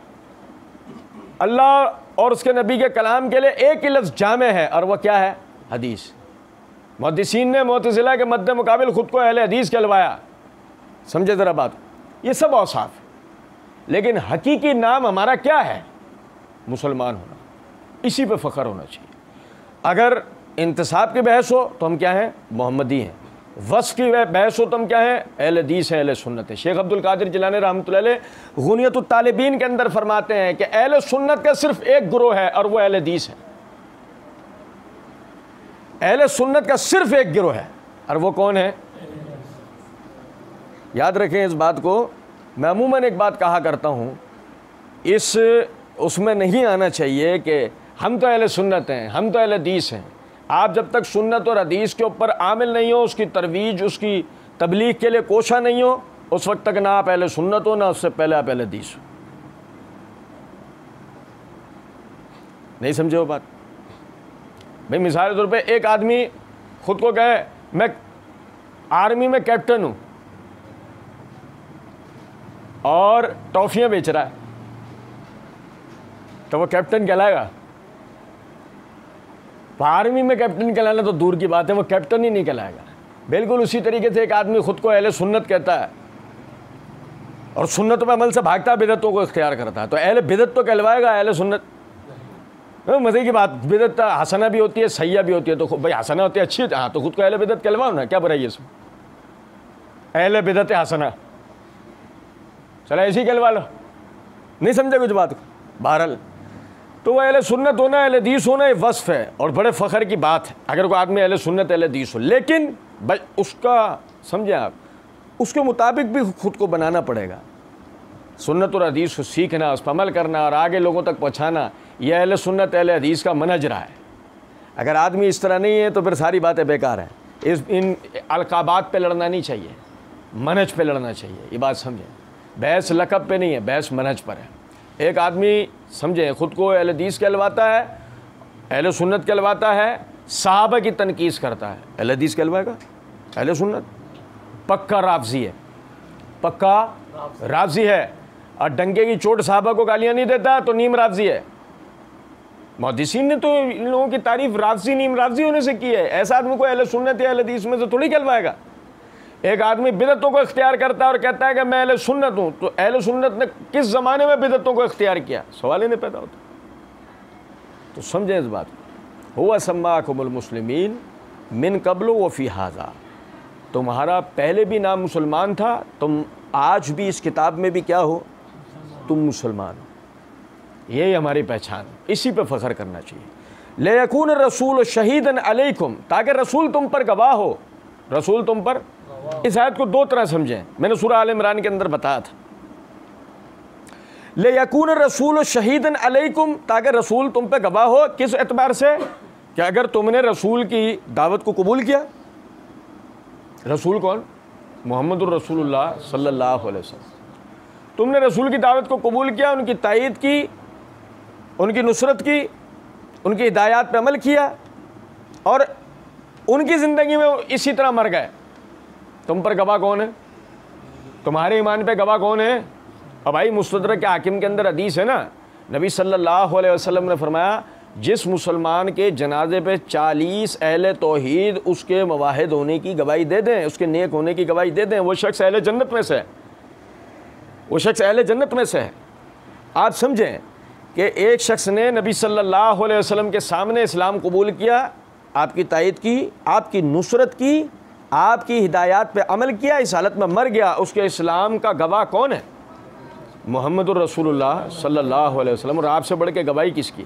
अल्लाह और उसके नबी के कलाम के लिए एक ही लफ्ज़ जामे है, और वह क्या है? हदीस। मुहद्दिसीन ने मुअतज़िला के मद्दे मुकाबिल ख़ुद को अहले हदीस कहलवाया। समझे ज़रा बात? ये सब औसाफ, लेकिन हकीकी नाम हमारा क्या है? मुसलमान होना। इसी पे फ़ख्र होना चाहिए। अगर इंतसाब की बहस हो तो हम क्या हैं? मोहम्मदी हैं। वस्फ़ की बहस हो तो हम क्या हैं? अहले हदीस हैं, अहले सुन्नत है। शेख अब्दुल कादिर जिलानी रहमतुल्लाह अलैह गुनियतुत तालिबीन के अंदर फरमाते हैं कि अहले सुन्नत का सिर्फ एक गिरोह है और वह अहले हदीस है। अहले सुन्नत का सिर्फ एक गिरोह है, और वो कौन है? याद रखें इस बात को। मैं अमूमन एक बात कहा करता हूँ, इस उसमें नहीं आना चाहिए कि हम तो अहले सुन्नत हैं, हम तो अहले हदीस हैं। आप जब तक सुन्नत और हदीस के ऊपर आमिल नहीं हो, उसकी तरवीज, उसकी तबलीग के लिए कोशा नहीं हो, उस वक्त तक ना आप अहले सुन्नत हो, ना उससे पहले आप अहले हदीस हो। नहीं समझे वो बात? भाई मिसाल के तौर पे एक आदमी खुद को कहे मैं आर्मी में कैप्टन हूँ और टॉफ़ियाँ बेच रहा है, तो वो कैप्टन कहलाएगा? आर्मी में कैप्टन कहलाना तो दूर की बात है, वो कैप्टन ही नहीं कहलाएगा। बिल्कुल उसी तरीके से एक आदमी खुद को अहले सुन्नत कहता है और सुन्नत पे अमल से भागता है, बिदअतों को इख्तियार करता है, तो अहले बिदअत तो कहलवाएगा अहले सुन्नत? मज़े की बात, बिदअत हसना भी होती है, सैया भी होती है। तो भाई हसना होती है अच्छी, हाँ तो खुद को अहले बिदअत कहलवाओ ना, क्या बुराई है इसमें? अहले बिदअत हसना, चलो ऐसे ही कहलवा लो। नहीं समझे कुछ बात को? बहरहाल तो वह अहले सुन्नत होना, अहले हदीस होना ये वस्फ़ है और बड़े फ़ख्र की बात है अगर कोई आदमी अहले सुन्नत अहले हदीस हो। लेकिन भाई उसका समझें आप, उसके मुताबिक भी ख़ुद को बनाना पड़ेगा। सुन्नत और हदीस को सीखना, उस पर अमल करना और आगे लोगों तक पहुँचाना, यह अहले सुन्नत अहले हदीस का मनहज रहा है। अगर आदमी इस तरह नहीं है तो फिर सारी बातें बेकार हैं। इस इन अलकाबात पे लड़ना नहीं चाहिए, मनहज पे लड़ना चाहिए। ये बात समझें, बहस लक़ब पे नहीं है, बहस मनहज पर है। एक आदमी समझें ख़ुद को अहले हदीस कहलवाता है, अहले सुन्नत कहलवाता है, सहाबा की तनकीस करता है, अहले हदीस कहलवाएगा? अहले सुन्नत पक्का राफ़ज़ी है, पक्का राफ़ज़ी है, और डंके की चोट सहाबा को गालियाँ नहीं देता तो नीम राफ़ज़ी है। मुहद्दिसीन ने तो इन लोगों की तारीफ़ राफ़ज़ी नीम राफ़ज़ी होने से की है। ऐसा आदमी को अहले सुन्नत या अहले हदीस में से थोड़ी कहलवाएगा। एक आदमी बिदअतों को इख्तियार करता है और कहता है कि मैं अहले सुन्नत हूँ, तो अहले सुन्नत ने किस ज़माने में बिदअतों को इख्तियार किया? सवाल ही नहीं पैदा होता। तो समझें इस बात को। हुवा सम्माकुमुल मुस्लिमीन मिन क़ब्ल व फ़ी हाज़ा, तुम्हारा पहले भी नाम मुसलमान था, तुम आज भी इस किताब में भी क्या हो? तुम मुसलमान हो। यही हमारी पहचान, इसी पे फ़ख्र करना चाहिए। लियकून रसूल शहीदन अलैकुम, ताकि रसूल तुम पर गवाह हो। रसूल तुम पर, इस आयत को दो तरह समझें, मैंने सूरह आल इमरान के अंदर बताया था। लियकून रसूल शहीदन अलैकुम, ताकि रसूल तुम पे गवाह हो। किस एतबार से? कि अगर तुमने रसूल की दावत को कबूल किया। रसूल कौन? मुहम्मदुर रसूलुल्लाह सल्लल्लाहु अलैहि वसल्लम। तुमने रसूल की दावत को कबूल किया, उनकी तायीद की, उनकी नुसरत की, उनकी हिदायत पर अमल किया, और उनकी ज़िंदगी में इसी तरह मर गए। तुम पर गवाह कौन है? तुम्हारे ईमान पे गवाह कौन है? अब भाई मुस्तदरक के हाकिम के अंदर हदीस है ना, नबी सल्लल्लाहु अलैहि वसल्लम ने फरमाया, जिस मुसलमान के जनाजे पे चालीस अहले तौहीद उसके मवाहिद होने की गवाही दे दें, उसके नेक होने की गवाही दे दें, वो शख्स अहले जन्नत में से है। वो शख्स अहले जन्नत में से है। आप समझें कि एक शख्स ने नबी सल्लल्लाहु अलैहि वसल्लम के सामने इस्लाम कबूल किया, आपकी तायीद की, आपकी नुसरत की, आपकी हिदायत पे अमल किया, इस हालत में मर गया, उसके इस्लाम का गवाह कौन है? मुहम्मदुर रसूलुल्लाह सल्लल्लाहु अलैहि वसल्लम। और आपसे बढ़ के गवाही किसकी?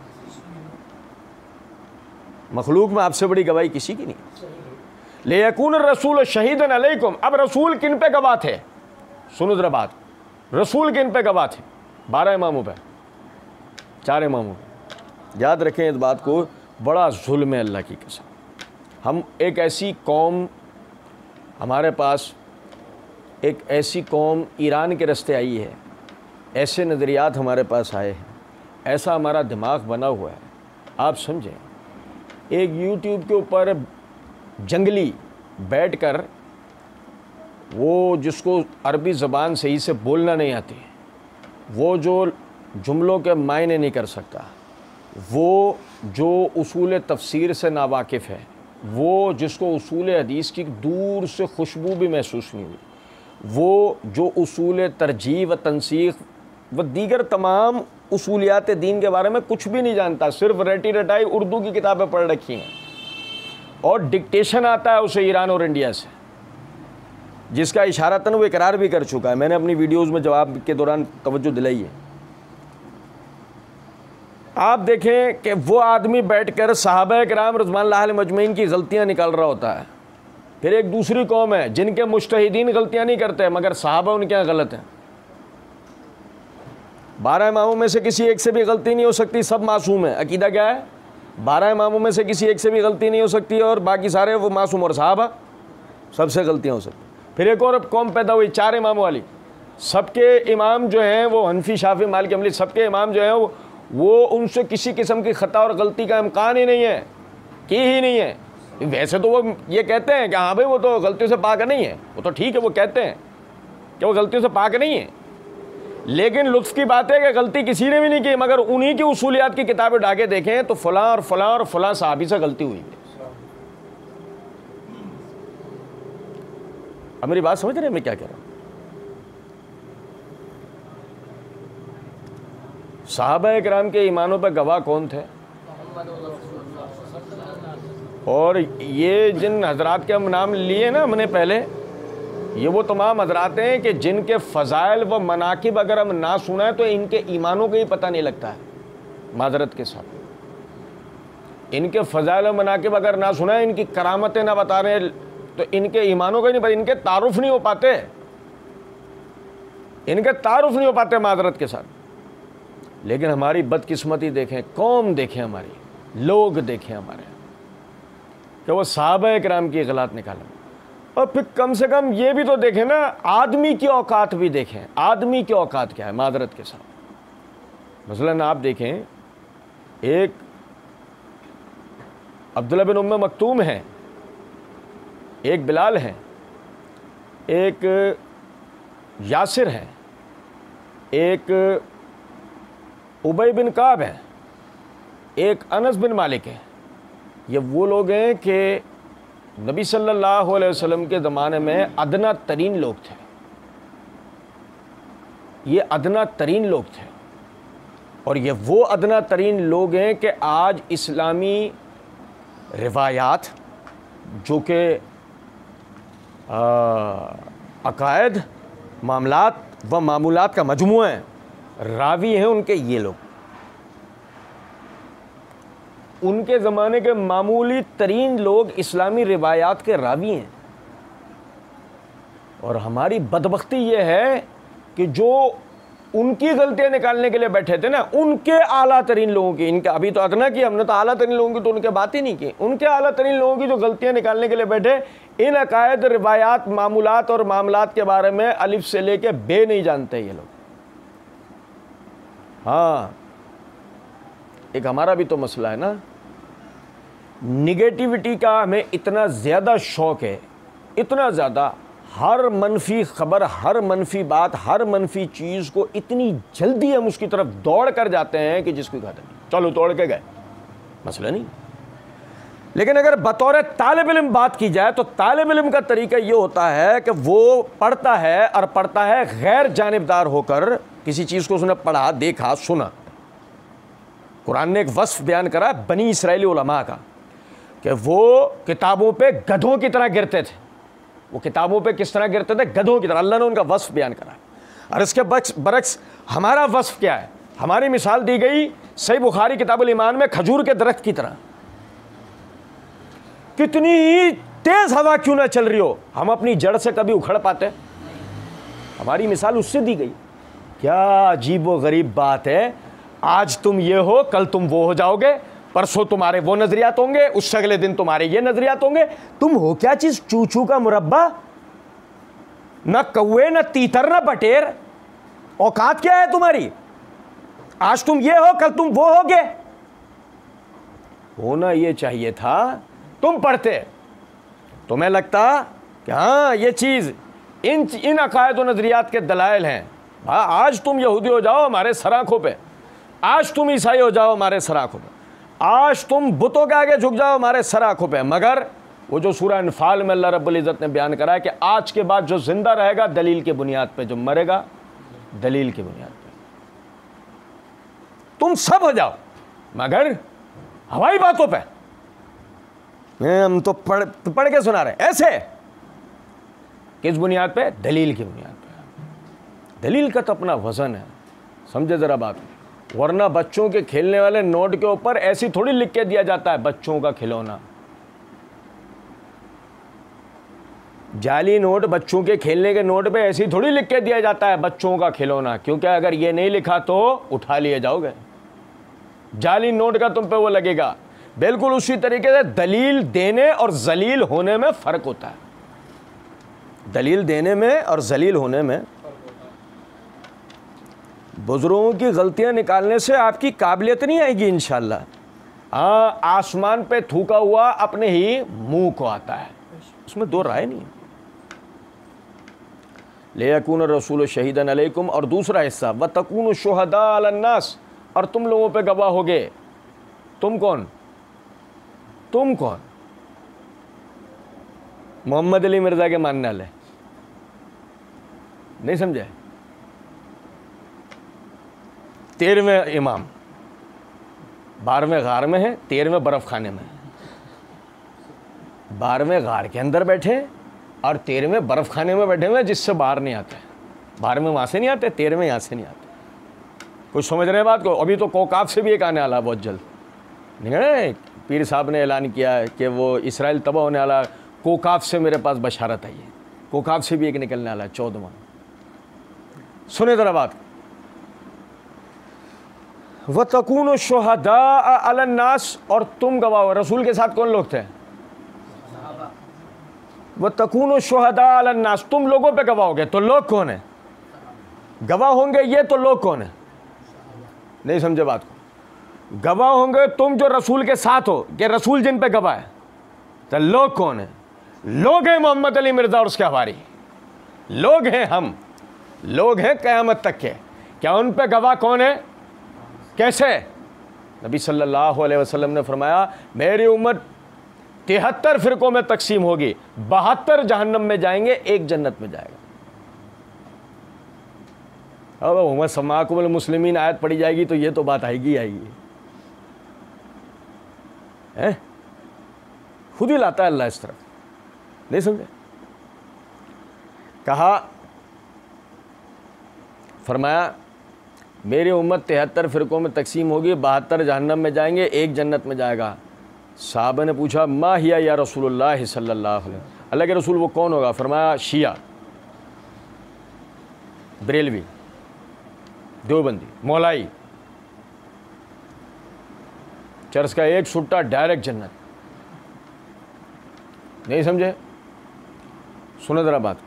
मखलूक में आपसे बड़ी गवाही किसी की नहीं। लियकून रसूल शहीदन अलैकुम, अब रसूल किन पे गवाह थे? सुनो जरा बात, रसूल किन पे गवाह थे? बारह इमामों पे, चार इमामों पे। याद रखें इस बात को, बड़ा जुल्म है अल्लाह की कसम। हम एक ऐसी कौम, हमारे पास एक ऐसी कौम ईरान के रास्ते आई है, ऐसे नज़रियात हमारे पास आए हैं, ऐसा हमारा दिमाग बना हुआ है। आप समझें, एक यूट्यूब के ऊपर जंगली बैठकर, वो जिसको अरबी ज़बान सही से बोलना नहीं आती, वो जो जुमलों के मायने नहीं कर सकता, वो जो उसूल तफसीर से नावाकिफ़ है, वो जिसको उसूल हदीस की दूर से खुशबू भी महसूस नहीं हुई, वो जो उसूल तरजीह व तनसीख व दीगर तमाम उसूलियात दीन के बारे में कुछ भी नहीं जानता, सिर्फ रटी रटाई उर्दू की किताबें पढ़ रखी हैं, और डिक्टेशन आता है उसे ईरान और इंडिया से, जिसका इशारतन वो इकरार भी कर चुका है। मैंने अपनी वीडियोज़ में जवाब के दौरान तवज्जो दिलाई है। आप देखें कि वो आदमी बैठकर सहाबा किराम रज़वानुल्लाह अलैहिम अजमईन की गलतियां निकाल रहा होता है। फिर एक दूसरी कौम है जिनके मुज्तहिदीन गलतियां नहीं करते, मगर सहाबा उनके यहाँ गलत हैं। बारह इमामों में से किसी एक से भी गलती नहीं हो सकती, सब मासूम है। अकीदा क्या है? बारह इमामों में से किसी एक से भी गलती नहीं हो सकती और बाकी सारे वो मासूम, और सहाबा सबसे गलतियाँ हो सकती। फिर एक और कौम पैदा हुई, चार इमामों वाली। सबके इमाम जो हैं वो हनफी, शाफी, मालिकी, हम्बली, सबके इमाम जो हैं वो वो उनसे किसी किस्म की ख़ता और गलती का इम्कान ही नहीं है, की ही नहीं है। वैसे तो वो ये कहते हैं कि हाँ भाई वो तो गलतियों से पाक नहीं है, वो तो ठीक है, वो कहते हैं कि वो गलतियों से पाक नहीं है, लेकिन लुत्फ़ की बात है कि गलती किसी ने भी नहीं की, मगर उन्हीं की उसूलियात की किताबें उठा के देखें तो फ़लाँ और फ़लाँ और फ़लाँ साहबी से गलती हुई है। अब मेरी बात समझ रहे हैं मैं क्या कह रहा हूँ? सहाबा किराम के ईमानों पर गवाह कौन थे? और ये जिन हजरात के हम नाम लिए ना हमने पहले, ये वो तमाम हजरात हैं कि जिनके फ़ज़ाइल व मनाकिब अगर हम ना सुना है तो इनके ईमानों का ही पता नहीं लगता है। माजरत के साथ, इनके फ़ज़ाइल व मनाकिब अगर ना सुना है, इनकी करामतें ना बता रहे हैं, तो इनके ईमानों का ही नहीं पता, इनके तारुफ नहीं हो पाते, इनके तारुफ नहीं हो पाते माजरत के साथ। लेकिन हमारी बदकिस्मती देखें, कौम देखें, हमारी लोग देखें, हमारे कि वो सहाबा किराम की गलात निकालें। और फिर कम से कम ये भी तो देखें ना, आदमी की औकात भी देखें, आदमी की औकात क्या है मादरत के साथ। मसलन आप देखें, एक अब्दुल्ला बिन उम्मे मक्तूम है, एक बिलाल है, एक यासिर है, एक उबई बिन काब है, एक अनस बिन मालिक है। ये वो लोग हैं कि नबी सल्लल्लाहु अलैहि वसल्लम के ज़माने में अदना तरीन लोग थे। ये अदना तरीन लोग थे और ये वो अदना तरीन लोग हैं कि आज इस्लामी रिवायात जो कि अकायद, मामलात व मामूलात का मजमूआ है, रावी हैं उनके ये लोग। उनके ज़माने के मामूली तरीन लोग इस्लामी रिवायात के रावी हैं। और हमारी बदबख्ती ये है कि जो उनकी गलतियां निकालने के लिए बैठे थे ना, उनके आला तरीन लोगों की, इनके अभी तो अदना की, हमने तो आला तरीन लोगों की तो उनके बात ही नहीं की, उनके आला तरीन लोगों की जो गलतियां निकालने के लिए बैठे, इन अकायद, रिवायात, मामूलात और मामलात के बारे में अलिफ से लेके बे नहीं जानते ये लोग। हाँ, एक हमारा भी तो मसला है ना, निगेटिविटी का हमें इतना ज़्यादा शौक़ है, इतना ज़्यादा, हर मनफी ख़बर, हर मनफी बात, हर मनफी चीज़ को इतनी जल्दी हम उसकी तरफ दौड़ कर जाते हैं कि जिसको कहते हैं चलो दौड़ के गए, मसला नहीं। लेकिन अगर बतौर तालिब इल्म बात की जाए तो तालिब इल्म का तरीका ये होता है कि वो पढ़ता है और पढ़ता है गैर जानिबदार होकर। किसी चीज़ को उसने पढ़ा, देखा, सुना। कुरान ने एक वस्फ बयान करा बनी इसराइली उलमा का कि वो किताबों पे गधों की तरह गिरते थे। वो किताबों पे किस तरह गिरते थे? गधों की तरह। अल्लाह ने उनका वस्फ बयान करा। और इसके बरक्स बरक्स हमारा वस्फ क्या है? हमारी मिसाल दी गई सही बुखारी किताबुल ईमान में खजूर के दरख्त की तरह। कितनी ही तेज हवा क्यों ना चल रही हो, हम अपनी जड़ से कभी उखड़ पाते? हमारी मिसाल उससे दी गई। क्या अजीब व गरीब बात है, आज तुम ये हो, कल तुम वो हो जाओगे, परसों तुम्हारे वो नजरियात होंगे, उससे अगले दिन तुम्हारे ये नजरियात होंगे। तुम हो क्या चीज? चूचू का मुरब्बा, न कौए, न तीतर, न बटेर। औकात क्या है तुम्हारी? आज तुम ये हो, कल तुम वो होगे। होना ये चाहिए था तुम पढ़ते, तुम्हें लगता कि हाँ ये चीज इन इन अकायद व नजरियात के दलाइल हैं। हाँ, आज तुम यहूदी हो जाओ हमारे सराखों पे, आज तुम ईसाई हो जाओ हमारे सराखों पे, आज तुम बुतों के आगे झुक जाओ हमारे सराखों पे। मगर वो जो सूरह अनफाल में अल्लाह रब्बुल इज़्ज़त ने बयान करा है कि आज के बाद जो जिंदा रहेगा दलील की बुनियाद पे, जो मरेगा दलील की बुनियाद पे। तुम सब हो जाओ मगर हवाई बातों पे हम तो पढ़ पढ़ के सुना रहे। ऐसे किस बुनियाद पे? दलील की बुनियाद पे। दलील का तो अपना वजन है, समझे जरा बात। वरना बच्चों के खेलने वाले नोट के ऊपर ऐसी थोड़ी लिख के दिया जाता है बच्चों का खिलौना। जाली नोट बच्चों के खेलने के नोट पे ऐसी थोड़ी लिख के दिया जाता है बच्चों का खिलौना, क्योंकि अगर ये नहीं लिखा तो उठा लिए जाओगे। जाली नोट का तुम पे वो लगेगा। बिल्कुल उसी तरीके से दलील देने और जलील होने में फर्क होता है। दलील देने में और जलील होने में, बुजुर्गों की गलतियां निकालने से आपकी काबिलियत नहीं आएगी इंशाअल्लाह। हाँ, आसमान पे थूका हुआ अपने ही मुंह को आता है, उसमें दो राय नहीं। ले यकून रसूल शहीदन अलैकुम, और दूसरा हिस्सा व तकून शुहदा अलन्नास, और तुम लोगों पे गवाह होगे। तुम कौन? तुम कौन? मोहम्मद अली मिर्जा के मानने वाले, नहीं समझे? तेरहवें इमाम, बारहवें गार में है, तेरहवें बर्फ खाने में। बारहवें गार के अंदर बैठे और तेरहवें बर्फ खाने में बैठे हुए जिससे बाहर नहीं आते। बारहवें वहाँ से नहीं आते, तेरहवें यहाँ से नहीं आते। कुछ समझ रहे हैं बात को? अभी तो कोकाफ से भी एक आने वाला बहुत जल्द, नहीं? पीर साहब ने ऐलान किया है कि वो इसराइल तबाह होने वाला, कोकाफ से मेरे पास बशारत आई है। कोकाफ से भी एक निकलने वाला है चौदहवां। सुने जरा बात। वतकून शुहदा अलन्नास, और तुम गवाह हो। रसूल के साथ कौन लोग थे? व तकूनु शुहदा अलन नास, तुम लोगों पे गवाह होगे। तो लोग कौन है? गवाह होंगे ये, तो लोग कौन है? नहीं समझे बात को। गवाह होंगे तुम जो रसूल के साथ हो, कि रसूल जिन पे गवाह है। तो लोग कौन है? लोग हैं मोहम्मद अली मिर्ज़ा और उसके हवारी, लोग हैं हम, लोग हैं क़यामत तक के। क्या उन पे गवाह कौन है? कैसे? नबी सल्लल्लाहु अलैहि वसल्लम ने फरमाया मेरी उम्मत तिहत्तर फ़िरक़ों में तकसीम होगी, बहत्तर जहन्नम में जाएंगे, एक जन्नत में जाएगा। अब हुमा समाकुल मुस्लिमीन आयत पढ़ी जाएगी तो ये तो बात आएगी आएगी है, खुद ही लाता है अल्लाह इस तरफ। नहीं समझे? कहा, फरमाया मेरी उम्मत तिहत्तर फ़िरक़ों में तकसीम होगी, बहत्तर जहन्नम में जाएंगे, एक जन्नत में जाएगा। साहबा ने पूछा मा हिया या रसूलुल्लाह सल्लल्लाहु अलैहि वसल्लम, अल्लाह के रसूल वो कौन होगा? फरमाया शिया, बरेलवी, देवबंदी, मौलाई, चर्च का एक सुट्टा, डायरेक्ट जन्नत। नहीं समझे? सुनो ज़रा बात।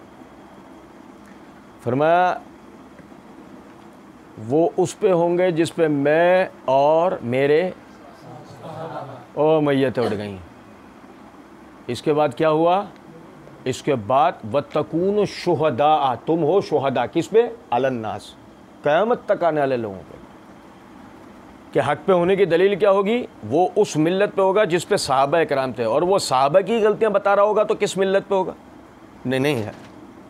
फरमाया वो उस पे होंगे जिस पे मैं और मेरे ओ मैयतें उड़ गई। इसके बाद क्या हुआ? इसके बाद वत्तकून शुहदा, तुम हो शुहदा, किस पे? अलन्नास, क़यामत तक आने वाले लोगों पे। कि हक पे होने की दलील क्या होगी? वो उस मिल्लत पे होगा जिस पे सहाबा इकराम थे, और वो सहाबा की गलतियां बता रहा होगा तो किस मिल्लत पे होगा? नहीं नहीं है,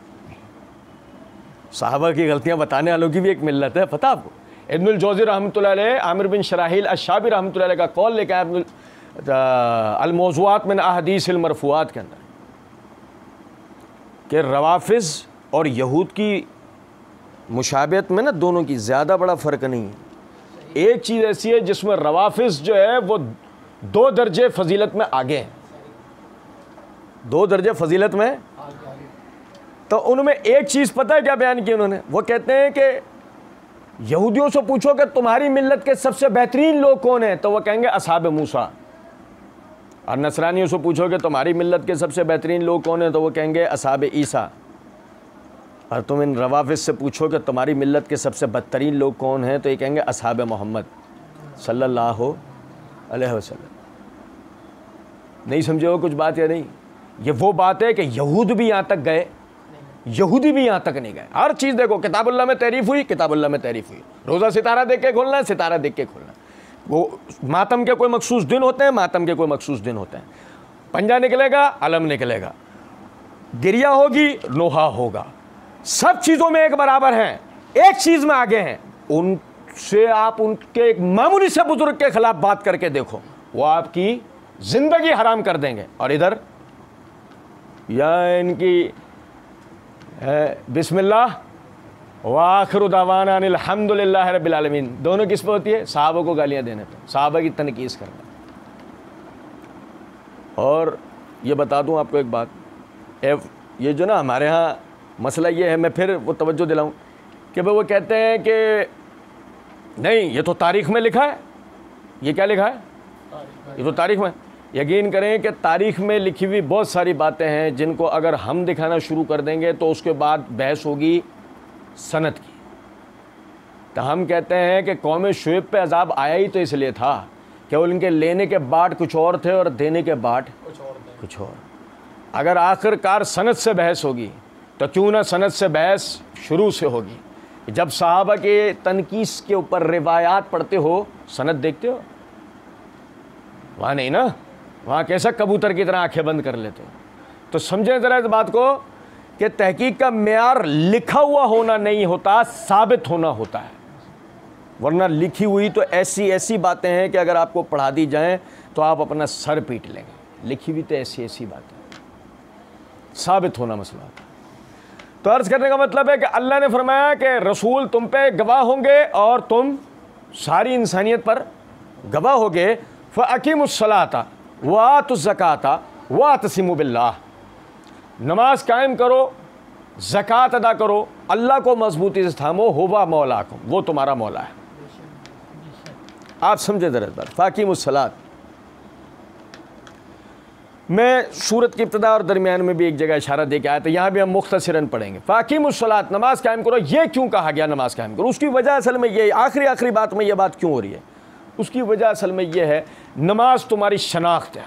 सहाबा की गलतियां बताने वालों की भी एक मिल्लत है, पता आपको? इब्नुल जौज़ी रहमतुल्लाह अलैह, आमिर बिन शराहिल अश-शाबी रहमतुल्लाह अलैह का कौल लेकर आए अल-मौज़ूआत मिन अहादीस अल-मरफ़ूआत के अंदर कि रवाफ़िज़ और यहूद की मुशाबहत में ना दोनों की ज़्यादा बड़ा फ़र्क नहीं है। एक चीज़ ऐसी है जिसमें रवाफ़िज़ जो है वो दो दर्जे फ़जीलत में आगे हैं, दो दर्जे फ़जीलत में। तो उनमें एक चीज़ पता है क्या बयान की उन्होंने? वो कहते हैं कि यहूदियों से पूछो कि तुम्हारी मिल्लत के सबसे बेहतरीन लोग कौन हैं, तो वह कहेंगे असहाब मूसा। और नसरानियों से पूछो कि तुम्हारी मिल्लत के सबसे बेहतरीन लोग कौन हैं, तो वो कहेंगे असहाब ईसा। और तुम इन रवाफ़िज़ से पूछो कि तुम्हारी मिल्लत के सबसे बदतरीन लोग कौन हैं, तो ये कहेंगे असहाब मोहम्मद सल्लल्लाहु अलैहि वसल्लम। नहीं समझे हो कुछ बात या नहीं? ये वो बात है कि यहूद भी यहाँ तक गए, यहूदी भी यहाँ तक नहीं गए। हर चीज़ देखो, किताबुल्लाह में तारीफ़ हुई, किताबुल्लाह में तारीफ़ हुई। रोज़ा सितारा देख के खोलना है, सितारा देख के खोलना। वो मातम के कोई मखसूस दिन होते हैं, मातम के कोई मखसूस दिन होते हैं। पंजा निकलेगा, अलम निकलेगा, गिरिया होगी, नोहा होगा, सब चीज़ों में एक बराबर हैं, एक चीज़ में आगे हैं। उनसे आप उनके एक मामूली से बुजुर्ग के खिलाफ बात करके देखो, वो आपकी ज़िंदगी हराम कर देंगे। और इधर या इनकी बिस्मिल्लाह व आखिरु दावाना अनिल हम्दुलिल्लाहि रब्बिल आलमीन, दोनों किस पे होती है? सहाबा को गालियाँ देने पे, सहाबा की तनकीस करना। और ये बता दूं आपको एक बात, ये जो ना हमारे यहाँ मसला ये है, मैं फिर वो तवज्जो दिलाऊं कि भाई वो कहते हैं कि नहीं ये तो तारीख़ में लिखा है। ये क्या लिखा है? ये तो तारीख़ में। यकीन करें कि तारीख़ में लिखी हुई बहुत सारी बातें हैं जिनको अगर हम दिखाना शुरू कर देंगे तो उसके बाद बहस होगी सनद की। तो हम कहते हैं कि कौम शुएब पे अजाब आया ही तो इसलिए था कि उनके लेने के बाट कुछ और थे और देने के बाट कुछ और थे, कुछ और। अगर आखिरकार सनद से बहस होगी तो क्यों ना सनद से बहस शुरू से होगी। जब सहाबा के तनकीस के ऊपर रिवायात पढ़ते हो, सनद देखते हो? वहाँ नहीं ना, वहाँ कैसा कबूतर की तरह आंखें बंद कर लेते हो। तो समझें ज़रा इस बात को कि तहकीक का मेयार लिखा हुआ होना नहीं होता, साबित होना होता है। वरना लिखी हुई तो ऐसी ऐसी बातें हैं कि अगर आपको पढ़ा दी जाएं तो आप अपना सर पीट लेंगे। लिखी हुई तो ऐसी ऐसी बातें, साबित होना मसला होता है। तो अर्ज़ करने का मतलब है कि अल्लाह ने फरमाया कि रसूल तुम पे गवाह होंगे और तुम सारी इंसानियत पर गवाह होगे। फ़अक़ीमुस्सलाता व आतुज़्ज़काता व अतसिमू बिल्लाह, नमाज कायम करो, ज़कात अदा करो, अल्लाह को मजबूती से थामो, हुवा मौलाकुम, वो तुम्हारा मौला है। आप समझे ज़रा इस बात। फ़अक़ीमुस्सलात, मैं सूरत की इब्तिदा और दरमियान में भी एक जगह इशारा दे के आया था, यहाँ भी हम मुख्तसरन पढ़ेंगे। फ़ाक़िमुस्सलात, नमाज कायम करो। ये क्यों कहा गया नमाज कायम करो? उसकी वजह असल में ये, आखिरी आखिरी बात में ये बात क्यों हो रही है, उसकी वजह असल में ये है, नमाज तुम्हारी शनाख्त है,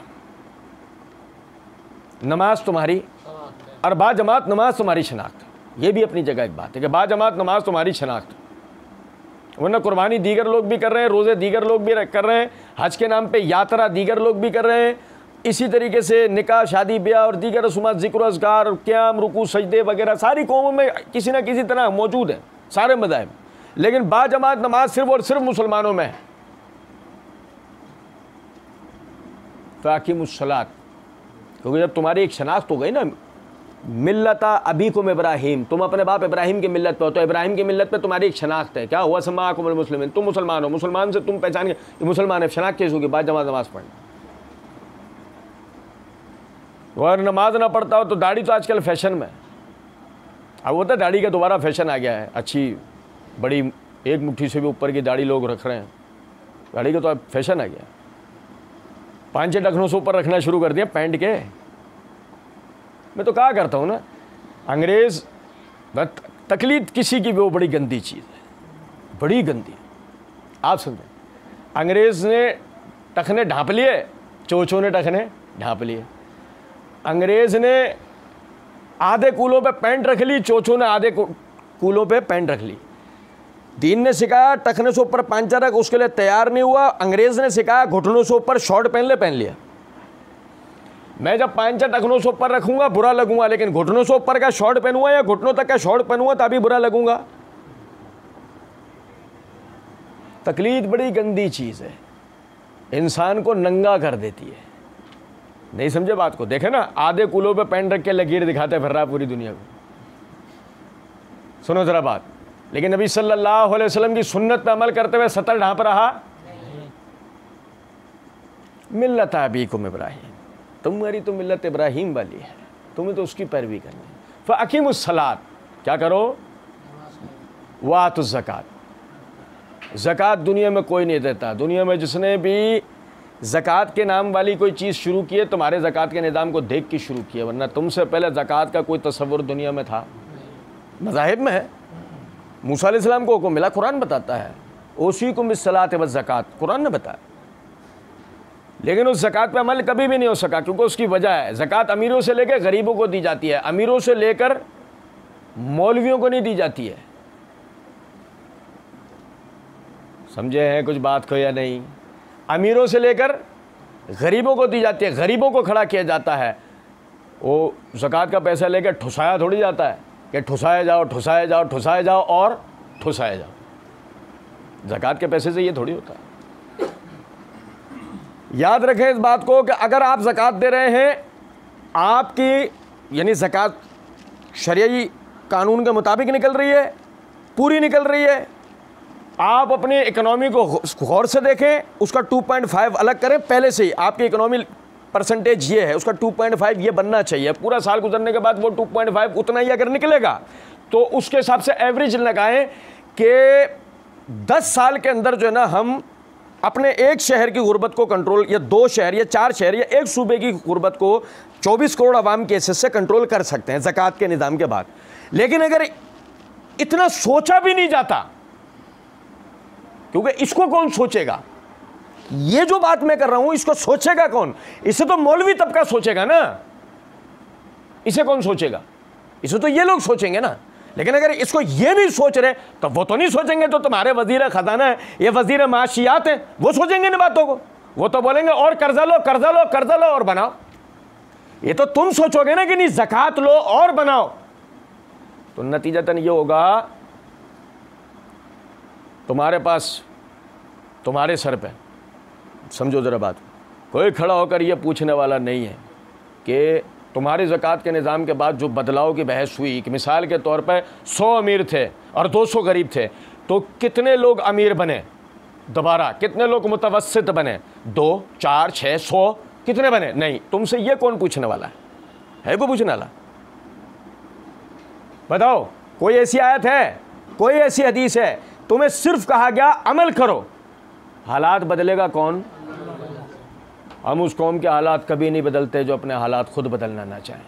नमाज तुम्हारी, और बाजमात नमाज तुम्हारी शनाख्त है। ये भी अपनी जगह एक बात है कि बाजमात नमाज तुम्हारी शनाख्त है, वरना कुर्बानी दीगर लोग भी कर रहे हैं, रोज़े दीगर लोग भी कर रहे हैं, हज के नाम पे यात्रा दीगर लोग भी कर रहे हैं, इसी तरीके से निकाह, शादी, ब्याह और दीगर रसूमात, ज़िक्र, अज़कार, क़याम, रुकू, सजदे वगैरह सारी कौमों में किसी न किसी तरह मौजूद है, सारे मज़ाहिब। लेकिन बाजमात नमाज सिर्फ और सिर्फ मुसलमानों में है। फ़ाक़िमुस्सलात, क्योंकि जब तुम्हारी एक शनाख्त हो गई ना, मिल्लता अबीकुम इब्राहीम, तुम अपने बाप इब्राहिम की मिल्लत पे हो, तो इब्राहिम की मिल्लत पे तुम्हारी एक शनाख्त है। क्या हुआ? समाकुमुल मुस्लिमीन, तुम मुसलमान हो, मुसलमान से तुम पहचान के मुसलमान है, शनाख्त कैसे होगी? बाद जमात नमाज पढ़ना। और नमाज ना पढ़ता हो तो दाढ़ी तो आजकल फैशन में, अब होता है दाढ़ी का दोबारा फैशन आ गया है, अच्छी बड़ी एक मुट्ठी से भी ऊपर की दाढ़ी लोग रख रहे हैं, दाढ़ी का तो अब फैशन आ गया। पाँच छः टखनों से ऊपर रखना शुरू कर दिया पैंट के। मैं तो कहा करता हूँ ना, अंग्रेज़ तकलीद किसी की भी वो बड़ी गंदी चीज़ है, बड़ी गंदी। आप समझें, अंग्रेज़ ने टखने ढाँप लिए, चोचों ने टखने ढाँप लिए। अंग्रेज़ ने आधे कूलों पे पैंट रख ली, चोचों ने आधे कूलों पे पैंट रख ली। दीन ने सिखाया टखने से ऊपर पांचा रख, उसके लिए तैयार नहीं हुआ। अंग्रेज़ ने सिखाया घुटनों से ऊपर शॉर्ट पहन ले, पहन लिया। मैं जब पांचा टखनों से ऊपर रखूंगा बुरा लगूंगा, लेकिन घुटनों से ऊपर का शॉर्ट पहनूंगा या घुटनों तक का शॉर्ट पहनूंगा तभी बुरा लगूंगा। तकलीद बड़ी गंदी चीज़ है, इंसान को नंगा कर देती है। नहीं समझे बात को? देखे ना, आधे कूलों पे पैंट रख के लकीर दिखाते फिर रहा पूरी दुनिया को। सुनो जरा बात, लेकिन नबी सल्लल्लाहु अलैहि वसल्लम की सुन्नत पे अमल करते हुए सतर ढांप रहा। मिल्लत अबीकुम इब्राहीम, तुम्हारी तो मिल्लत इब्राहीम वाली है, तुम्हें तो उसकी पैरवी करनी है। फ़अक़िमुस्सलात, क्या करो? वातुज़ ज़कात, ज़कात दुनिया में कोई नहीं देता। दुनिया में जिसने भी ज़कात के नाम वाली कोई चीज़ शुरू की है, तुम्हारे ज़कात के निज़ाम को देख के शुरू किया, वरना तुमसे पहले ज़कात का कोई तसव्वुर दुनिया में था? मज़ाहिब में है, मूसा अलैहिस्सलाम को हुक्म मिला, कुरान बताता है, औसीकुम बिस्सलाति वज़्ज़कात, कुरान ने बताया। लेकिन उस ज़कात पे अमल कभी भी नहीं हो सका, क्योंकि उसकी वजह है, ज़कात अमीरों से लेकर गरीबों को दी जाती है, अमीरों से लेकर मौलवियों को नहीं दी जाती है। समझे हैं कुछ बात को या नहीं? अमीरों से लेकर गरीबों को दी जाती है, गरीबों को खड़ा किया जाता है। वो ज़कात का पैसा लेकर ठुसाया थोड़ी जाता है कि ठुसाया जाओ ठुसाया जाओ ठुसाया जाओ और ठुसाया जाओ। ज़कात के पैसे से ये थोड़ी होता है। याद रखें इस बात को कि अगर आप ज़कात दे रहे हैं, आपकी यानी ज़कात शरई कानून के मुताबिक निकल रही है, पूरी निकल रही है, आप अपनी इकोनॉमी को गौर से देखें, उसका टू पॉइंट फाइव अलग करें पहले से ही। आपकी इकोनॉमी परसेंटेज ये है, उसका टू पॉइंट फाइव ये बनना चाहिए। पूरा साल गुजरने के बाद वो टू पॉइंट फाइव उतना ही अगर निकलेगा तो उसके हिसाब से एवरेज लगाएं कि दस साल के अंदर जो है ना, हम अपने एक शहर की गुर्बत को कंट्रोल, या दो शहर या चार शहर या एक सूबे की गुर्बत को चौबीस करोड़ आवाम के हिस्से से कंट्रोल कर सकते हैं ज़कात के निज़ाम के बाद। लेकिन अगर इतना सोचा भी नहीं जाता, क्योंकि इसको कौन सोचेगा? ये जो बात मैं कर रहा हूं इसको सोचेगा कौन? इसे तो मौलवी तबका सोचेगा ना, इसे कौन सोचेगा? इसे तो ये लोग सोचेंगे ना। लेकिन अगर इसको ये नहीं सोच रहे तो वो तो नहीं सोचेंगे, तो तुम्हारे वजीर खजाना है, ये वजीर माशियात है, वो सोचेंगे इन बातों को। वो तो बोलेंगे और कर्जा लो कर्जा लो कर्जा लो और बनाओ। ये तो तुम सोचोगे ना कि नहीं ज़कात लो और बनाओ, तो नतीजतन ये होगा तुम्हारे पास, तुम्हारे सर पे, समझो ज़रा बात, कोई खड़ा होकर ये पूछने वाला नहीं है कि तुम्हारे ज़कात के निज़ाम के बाद जो बदलाव की बहस हुई कि मिसाल के तौर पर सौ अमीर थे और दो सौ गरीब थे, तो कितने लोग अमीर बने दोबारा, कितने लोग मुतवस्सित बने, दो चार छः सौ कितने बने? नहीं, तुमसे ये कौन पूछने वाला है? है कोई पूछने वाला? बताओ, कोई ऐसी आयत है, कोई ऐसी हदीस है? तुम्हें सिर्फ कहा गया अमल करो। हालात बदलेगा कौन? हम उस कौम के हालात कभी नहीं बदलते जो अपने हालात खुद बदलना ना चाहें।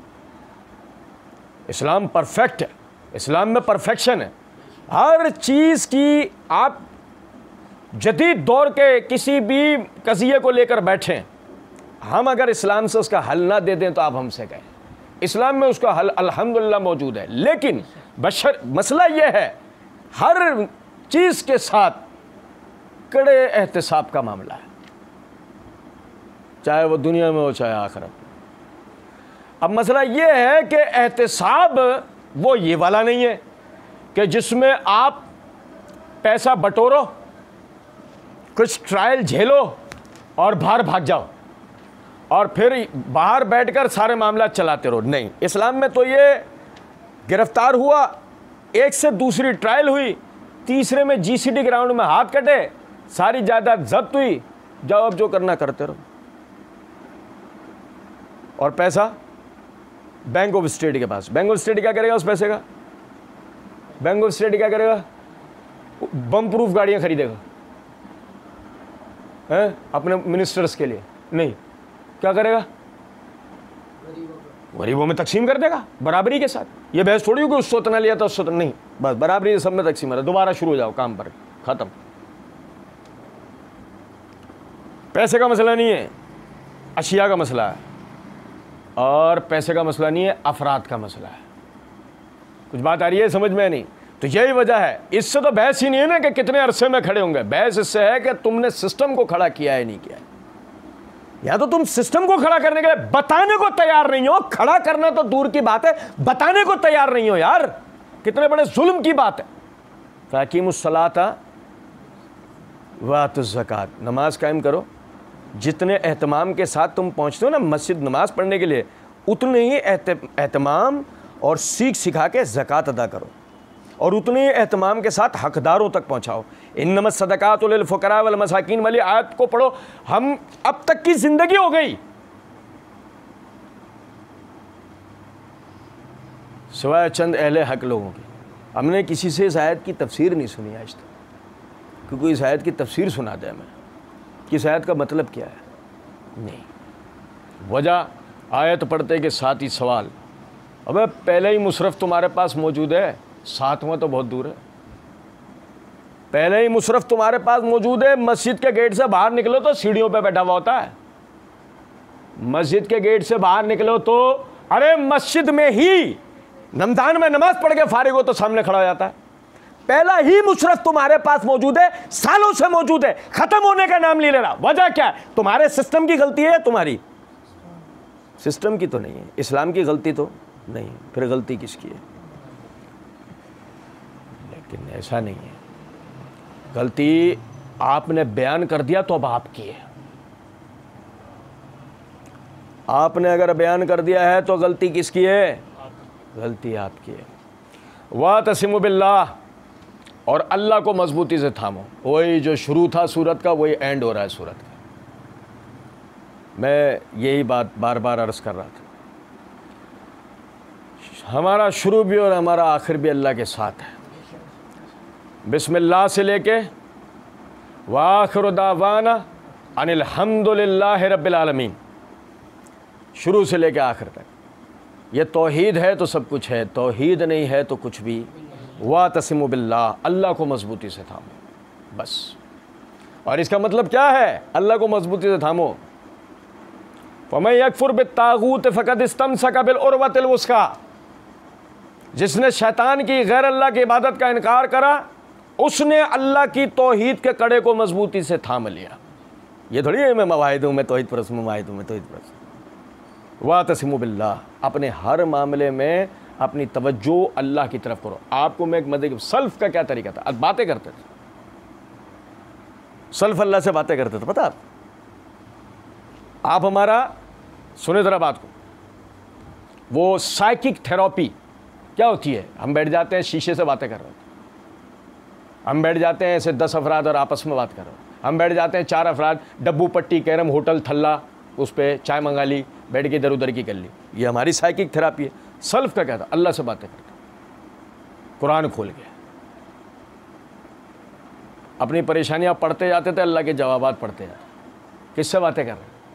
इस्लाम परफेक्ट है, इस्लाम में परफेक्शन है। हर चीज़ की आप जदीद दौर के किसी भी कज़िये को लेकर बैठें, हम अगर इस्लाम से उसका हल ना दे दें तो आप हमसे कहें। इस्लाम में उसका हल अल्हम्दुलिल्लाह मौजूद है, लेकिन बशर मसला ये है हर चीज़ के साथ कड़े एहतिसाब का मामला है, चाहे वो दुनिया में हो चाहे आखिरत में। अब मसला ये है कि एहतिसाब वो ये वाला नहीं है कि जिसमें आप पैसा बटोरो, कुछ ट्रायल झेलो और बाहर भाग जाओ और फिर बाहर बैठकर सारे मामला चलाते रहो। नहीं, इस्लाम में तो ये गिरफ्तार हुआ, एक से दूसरी ट्रायल हुई, तीसरे में जीसीडी ग्राउंड में हाथ कटे, सारी जायदाद जब्त हुई, जाओ अब जो करना करते रहो। और पैसा बैंक ऑफ स्टेट के पास। बैंक ऑफ स्टेट क्या करेगा उस पैसे का? बैंक ऑफ स्टेट क्या करेगा? बम प्रूफ गाड़ियां खरीदेगा हैं अपने मिनिस्टर्स के लिए? नहीं, क्या करेगा? गरीबों में तकसीम कर देगा बराबरी के साथ। ये बहस थोड़ी होगी उससे उतना लिया था उससे उतना नहीं, बस बराबरी सब में तकसीम है। दोबारा शुरू हो जाओ काम पर, खत्म। पैसे का मसला नहीं है, अशिया का मसला है, और पैसे का मसला नहीं है, अफराद का मसला है। कुछ बात आ रही है समझ में? नहीं। तो यही वजह है, इससे तो बहस ही नहीं है ना कि कितने अरसे में खड़े होंगे। बहस इससे है कि तुमने सिस्टम को खड़ा किया है नहीं किया है। या तो तुम सिस्टम को खड़ा करने के लिए बताने को तैयार नहीं हो, खड़ा करना तो दूर की बात है, बताने को तैयार नहीं हो। यार कितने बड़े जुल्म की बात है। फ़ाक़ीमुस्सलाता वातुज़ ज़कात, नमाज कायम करो। जितने एहतमाम के साथ तुम पहुँचते हो ना मस्जिद नमाज पढ़ने के लिए, उतने ही एहतमाम और सीख सिखा के ज़कात अदा करो, और उतने ही एहतमाम के साथ हकदारों तक पहुँचाओ। इन्नमस सदक़ातु लिल फ़ुक़रा वल मसाकीन वाली आयत को पढ़ो। हम अब तक की ज़िंदगी हो गई सिवाय चंद अहले हक लोगों की, हमने किसी से इस आयत की तफसीर नहीं सुनी आज तक, क्योंकि इस आयत की तफसीर सुना दे हमें कि इस आयत का मतलब क्या है। नहीं, वजह आयत पढ़ते के साथ ही सवाल, अबे पहले ही मुशरफ तुम्हारे पास मौजूद है, सातवां तो बहुत दूर है। पहले ही मुशरफ तुम्हारे पास मौजूद है, मस्जिद के गेट से बाहर निकलो तो सीढ़ियों पे बैठा हुआ होता है। मस्जिद के गेट से बाहर निकलो तो अरे मस्जिद में ही रमजान में नमाज पढ़ के फारिग हो तो सामने खड़ा हो जाता है। पहला ही मुशरफ तुम्हारे पास मौजूद है, सालों से मौजूद है, खत्म होने का नाम नहीं ले रहा। वजह क्या है? तुम्हारे सिस्टम की गलती है, तुम्हारी सिस्टम की तो नहीं है, इस्लाम की गलती तो नहीं, फिर गलती किसकी है? लेकिन ऐसा नहीं है, गलती आपने बयान कर दिया तो अब आपकी है। आपने अगर बयान कर दिया है तो गलती किसकी है? गलती आपकी है। वातसिमु बिल्लाह, और अल्लाह को मजबूती से थामो। वही जो शुरू था सूरत का वही एंड हो रहा है सूरत का। मैं यही बात बार बार अर्ज़ कर रहा था, हमारा शुरू भी और हमारा आखिर भी अल्लाह के साथ है। बिस्मिल्लाह से लेके व आखिरु दावाना अनिल हम्दुलिल्लाहि रब्बिल आलमीन, शुरू से लेके आखिर तक। ये तौहीद है तो सब कुछ है, तौहीद नहीं है तो कुछ भी। वातसिमु बिल्लाह, अल्लाह को मजबूती से थामो, बस। और इसका मतलब क्या है? अल्लाह को मजबूती से थामो। फमन यकफुर बित्तागूत फ़क़द इस्तमसक बिल उर्वतिल वुस्क़ा, जिसने शैतान की गैर अल्लाह की इबादत का इनकार करा, उसने अल्लाह की तौहीद के कड़े को मजबूती से थाम लिया। ये थोड़ी है मैं मवाहिद हूँ, मैं तौहीद परस्त हूँ, मवाहिद हूँ, मैं तौहीद परस्त। वातसिमु बिल्लाह, अपने हर मामले में अपनी तवज्जो अल्लाह की तरफ करो। आपको मैं एक मदद, सल्फ का क्या तरीका था? बातें करते थे, सल्फ अल्लाह से बातें करते थे, पता आप? आप हमारा सुने ज़रा बात को, वो साइकिक थेरेपी क्या होती है? हम बैठ जाते हैं, शीशे से बातें कर रहे होते, हम बैठ जाते हैं ऐसे दस अफराद और आपस में बात कर रहे हो, हम बैठ जाते हैं चार अफराद, डब्बू पट्टी कैरम होटल थल्ला, उस पर चाय मंगा ली, बैठ के इधर उधर की कर ली। ये हमारी साइकिक थेरेपी है। सल्फ का क्या था? अल्लाह से बातें करते, कुरान खोल के अपनी परेशानियां पढ़ते जाते थे, अल्लाह के जवाबात पढ़ते जाते। किससे बातें कर रहे हैं?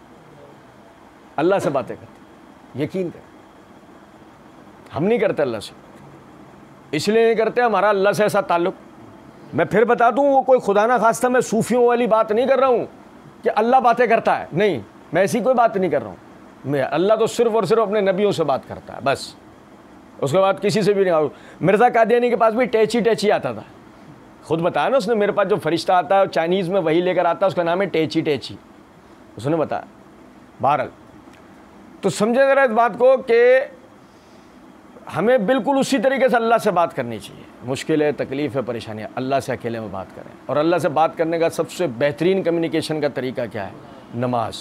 अल्लाह से बातें करते, यकीन कर। हम नहीं करते अल्लाह से, इसलिए नहीं करते हमारा अल्लाह से ऐसा ताल्लुक़। मैं फिर बता दूं, वो कोई खुदा ना खास्ता मैं सूफियों वाली बात नहीं कर रहा हूँ कि अल्लाह बातें करता है, नहीं, मैं ऐसी कोई बात नहीं कर रहा हूँ। मैं अल्लाह तो सिर्फ और सिर्फ अपने नबियों से बात करता है बस, उसके बाद किसी से भी नहीं। मिर्ज़ा कादियानी के पास भी टैची टैची आता था, खुद बताया ना उसने, मेरे पास जो फरिश्ता आता है चाइनीज़ में वही लेकर आता है, उसका नाम है टैची टैची, उसने बताया। बहरहाल तो समझे ज़रा इस बात को कि हमें बिल्कुल उसी तरीके से अल्लाह से बात करनी चाहिए। मुश्किल है, तकलीफ़ है, परेशानी है, अल्लाह से अकेले में बात करें। और अल्लाह से बात करने का सबसे बेहतरीन कम्युनिकेशन का तरीका क्या है? नमाज।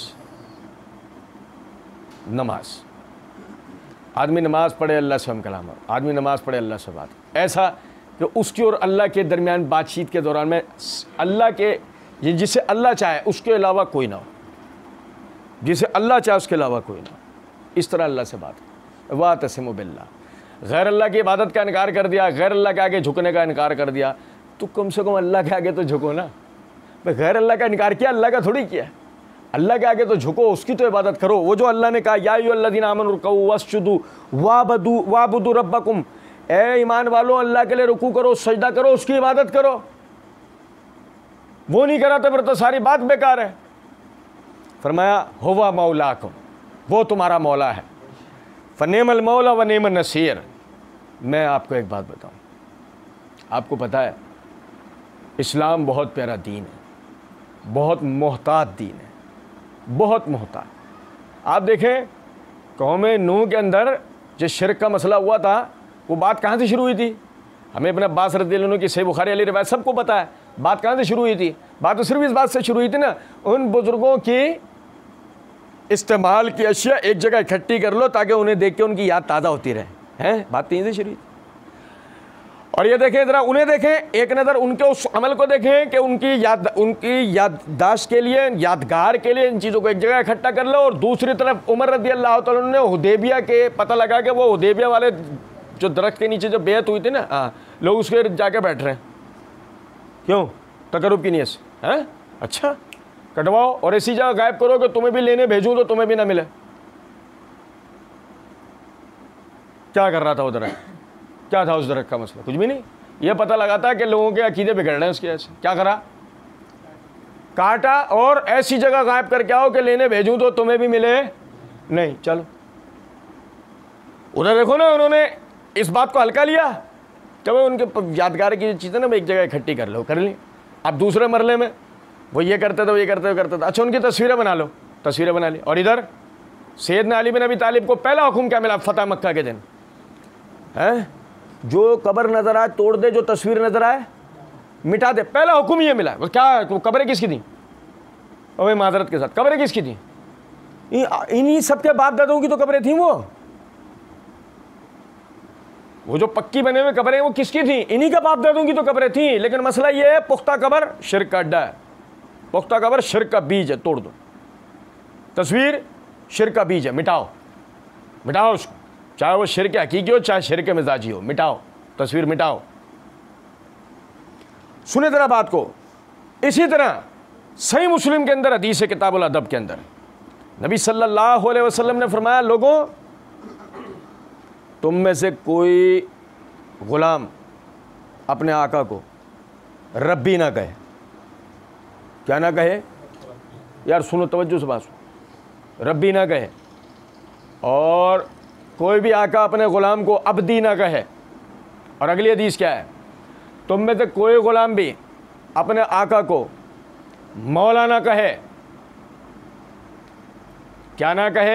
नमाज, आदमी नमाज पढ़े, अल्लाह से हम कलाम, आदमी नमाज पढ़े, अल्लाह से बात, ऐसा कि उसकी और अल्लाह के दरमियान बातचीत के दौरान में अल्लाह के, जिसे अल्लाह चाहे उसके अलावा कोई ना हो, जिसे अल्लाह चाहे उसके अलावा कोई ना हो, इस तरह अल्लाह से बात। वातसिमु बिल्लाह, गैर अल्लाह की इबादत का इनकार कर दिया, गैर अल्लाह के आगे झुकने का इनकार कर दिया, तो कम से कम अल्लाह के आगे तो झुको ना। भाई गैर अल्लाह का इनकार किया, अल्लाह का थोड़ी किया। अल्लाह के आगे तो झुको, उसकी तो इबादत करो। वो जो अल्लाह ने कहा या अय्युहल्लज़ीना आमनू रुकू वस्जुदू वाबदू वाबुदू रब्बकुम, ए ईमान वालों अल्लाह के लिए रुकू करो, सजदा करो, उसकी इबादत करो। वो नहीं करा तो फिर तो सारी बात बेकार है। फरमाया हुवा मौलाकुम, वो तुम्हारा मौला है। फनेमल मौला व नेमन नसीर। मैं आपको एक बात बताऊं, आपको पता है इस्लाम बहुत प्यारा दीन है, बहुत मोहतात दीन है, बहुत मोहतात। आप देखें कौम नूह के अंदर जो शिरक का मसला हुआ था, वो बात कहाँ से शुरू हुई थी? हमें अपने अब्बास रज़ियल्लाहु अन्हु की सही बुखारी वाली रिवायत सबको पता है। बात कहाँ से शुरू हुई थी? बात तो सिर्फ इस बात से शुरू हुई थी ना, उन बुज़ुर्गों की इस्तेमाल की अशिया एक जगह इकट्ठी कर लो ताकि उन्हें देख के उनकी याद ताज़ा होती रहे, हैं? बात तीन से शुरू हुई। और ये देखें ज़रा, उन्हें देखें, एक नज़र उनके उस अमल को देखें कि उनकी याद उनकी याददाश्त के लिए, यादगार के लिए इन चीज़ों को एक जगह इकट्ठा कर लो। और दूसरी तरफ उमर रज़ी अल्लाह तआला अन्हु ने हुदैबिया के पता लगा कि वो हुदैबिया वाले जो दरख्त के नीचे जो बेअत हुई थी ना, हाँ, लोग उसके जाके बैठ रहे हैं, क्यों? तकर्रुब की नीयत से, हैं? अच्छा, कटवाओ और ऐसी जगह गायब करो कि तुम्हें भी लेने भेजूँ तो तुम्हें भी ना मिले। क्या कर रहा था उधर? क्या था उस दरख्त का मसला? कुछ भी नहीं। ये पता लगाता है कि लोगों के अकीदे बिगड़ रहे हैं उसकी वजह से। क्या करा? काटा और ऐसी जगह गायब करके आओ कि लेने भेजूं तो तुम्हें भी मिले नहीं। चलो उधर देखो ना, उन्होंने इस बात को हल्का लिया कि भाई उनके यादगार की चीज़ें ना एक जगह इकट्ठी कर लो, कर ली। अब दूसरे मरले में वो ये करते थे, वो ये करते वो करते थे। अच्छा, उनकी तस्वीरें बना लो, तस्वीरें बना ली। और इधर सैयदना अली बिन अबी तालिब को पहला हुक्म क्या मिला फतह मक्का के दिन? है जो कब्र नजर आए तोड़ दे, जो तस्वीर नजर आए मिटा दे। पहला हुक्म ये मिला। वो क्या, तो कब्रें किसकी थी? अबे माजरत के साथ, कब्रें किसकी थी? इन्हीं सबके बाप दादों की तो कब्रें थी। वो वो जो पक्की बने हुए कब्रें वो किसकी थी? इन्हीं का बाप दादों की तो कब्रें थी। लेकिन मसला ये है, पुख्ता कब्र शिर्क का अड्डा है, पुख्ता कब्र शिर्क का बीज है, तोड़ दो। तस्वीर शिर्क का बीज है, मिटाओ, मिटाओ उसको, चाहे वो शिर्क हकीकी हो चाहे शिर्क मिजाजी हो, मिटाओ, तस्वीर मिटाओ। सुने जरा बात को। इसी तरह सही मुस्लिम के अंदर हदीस है, किताबुल अदब के अंदर नबी सल्लल्लाहु अलैहि वसल्लम ने फरमाया, लोगों तुम में से कोई गुलाम अपने आका को रब्बी ना कहे। क्या ना कहे? यार सुनो, तवज्जो से बात सुनो। रब्बी ना कहे। और कोई भी आका अपने ग़ुलाम को अब्दी ना कहे। और अगली हदीस क्या है? तुम में से कोई ग़ुलाम भी अपने आका को मौला ना कहे। क्या ना कहे?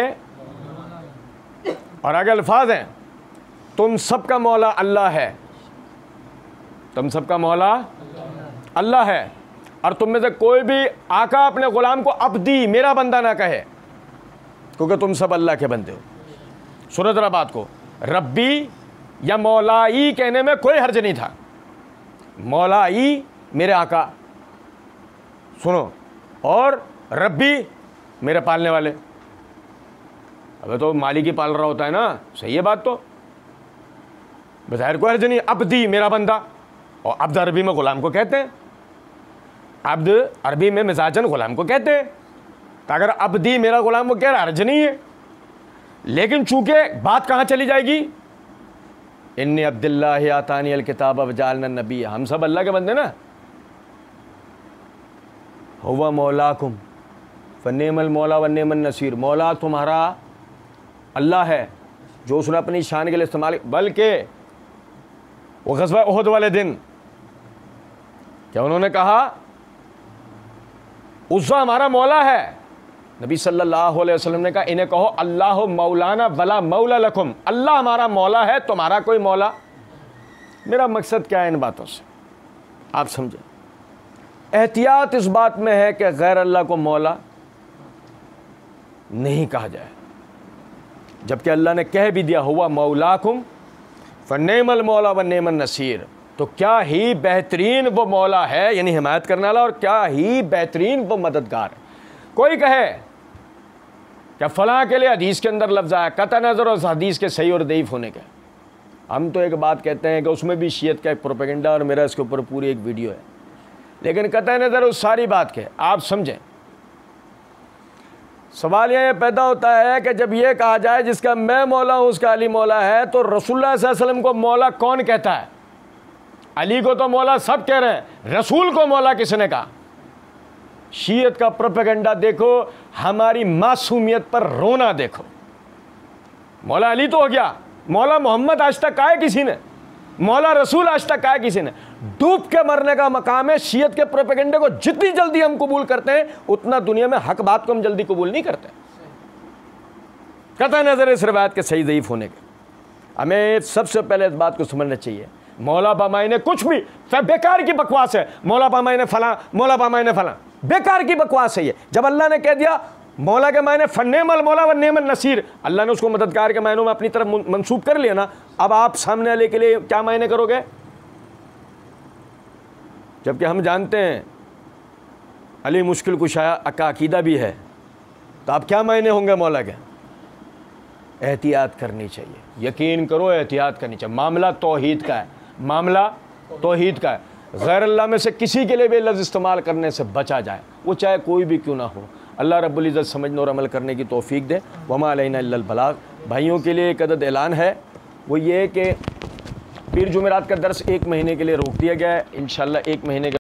और आगे अल्फाज हैं, तुम सबका मौला अल्लाह है, तुम सबका मौला अल्लाह है। और तुम में से कोई भी आका अपने ग़ुलाम को अब्दी, मेरा बंदा ना कहे, क्योंकि तुम सब अल्लाह के बंदे हो। सुनो जरा बात को। रब्बी या मौलाई कहने में कोई हर्ज नहीं था। मौलाई मेरे आका, सुनो, और रब्बी मेरे पालने वाले। अबे तो मालिक ही पाल रहा होता है ना, सही है बात तो, बज़ाहिर कोई हर्ज नहीं। अब्दी मेरा बंदा, और अब्द अरबी में ग़ुलाम को कहते हैं, अब्द अरबी में मिजाजन ग़ुलाम को कहते हैं। तो अगर अब्दी मेरा ग़ुलाम वो कह रहा हर्ज नहीं है, लेकिन चूंकि बात कहाँ चली जाएगी, इन्नी अब्दुल्लाह आतानी अल किताब वजालना नबी, हम सब अल्लाह के बंदे ना। हुवा मौलाकुम फन्नेमल मौला वन्नेमन नसीर, मौला तुम्हारा अल्लाह है जो उसने अपनी शान के लिए इस्तेमाल, बल्कि वो ग़ज़वा उहद वाले दिन क्या उन्होंने कहा, उज़्ज़ा हमारा मौला है। नबी सल्लल्लाहु अलैहि वसल्लम ने कहा इन्हें कहो अल्लाह मौलाना वला मौला लकुम, अल्लाह हमारा मौला है, तुम्हारा कोई मौला। मेरा मकसद क्या है इन बातों से, आप समझें। एहतियात इस बात में है कि गैर अल्लाह को मौला नहीं कहा जाए, जबकि अल्लाह ने कह भी दिया हुआ मौलाकुम फन्नेमल मौला व नेमन नसीर। तो क्या ही बेहतरीन वो मौला है, यानी हिमायत करने वाला, और क्या ही बेहतरीन वो मददगार है। कोई कहे क्या फलां के लिए हदीस के अंदर लफ्ज़ आया, कतई नज़र उस हदीस के सही और दईफ होने का, हम तो एक बात कहते हैं कि उसमें भी शियत का एक प्रोपेगेंडा, और मेरा इसके ऊपर पूरी एक वीडियो है, लेकिन कतई नज़र उस सारी बात के आप समझें। सवाल यह पैदा होता है कि जब यह कहा जाए जिसका मैं मौला हूँ उसका अली मौला है, तो रसूलुल्लाह सल्लल्लाहु अलैहि वसल्लम को मौला कौन कहता है? अली को तो मौला सब कह रहे हैं, रसूल को मौला किसने कहा? शियत का प्रोपेगेंडा देखो, हमारी मासूमियत पर रोना देखो। मौला अली तो हो गया, मौला मोहम्मद आज तक कहा है किसी ने? मौला रसूल आज तक कहा है किसी ने? डूब के मरने का मकाम है। शियत के प्रोपेगेंडे को जितनी जल्दी हम कबूल करते हैं उतना दुनिया में हक बात को हम जल्दी कबूल नहीं करते, कतई नजर इस रिवायत के सही ज़ईफ होने के। हमें सबसे पहले इस बात को समझना चाहिए, मौला बामाई ने कुछ भी बेकार की बकवास है, मौला बामाई ने फला, मौला बामाई ने फला, बेकार की बकवास है ये। जब अल्लाह ने कह दिया मौला के मायने फन्नेमल मौला व नेमन नसीर, अल्लाह ने उसको मददगार के मायनों में अपनी तरफ मंसूब कर लिया ना। अब आप सामने वाले के लिए क्या मायने करोगे? जबकि हम जानते हैं अली मुश्किल कुशा का अकीदा भी है, तो आप क्या मायने होंगे मौला के? एहतियात करनी चाहिए, यकीन करो एहतियात करनी चाहिए। मामला तौहीद का है, मामला तौहीद का है। गैर अल्लाह में से किसी के लिए भी लफ्ज़ इस्तेमाल करने से बचा जाए, वो चाहे कोई भी क्यों ना हो। अल्लाह रब्बुल इज़्ज़त समझने और अमल करने की तौफीक दे। वमा अलैना इल्लल बलाग। भाइयों के लिए एक अदद ऐलान है, वो ये कि पीर जुमेरात का दर्स एक महीने के लिए रोक दिया गया है। इंशाअल्लाह एक महीने के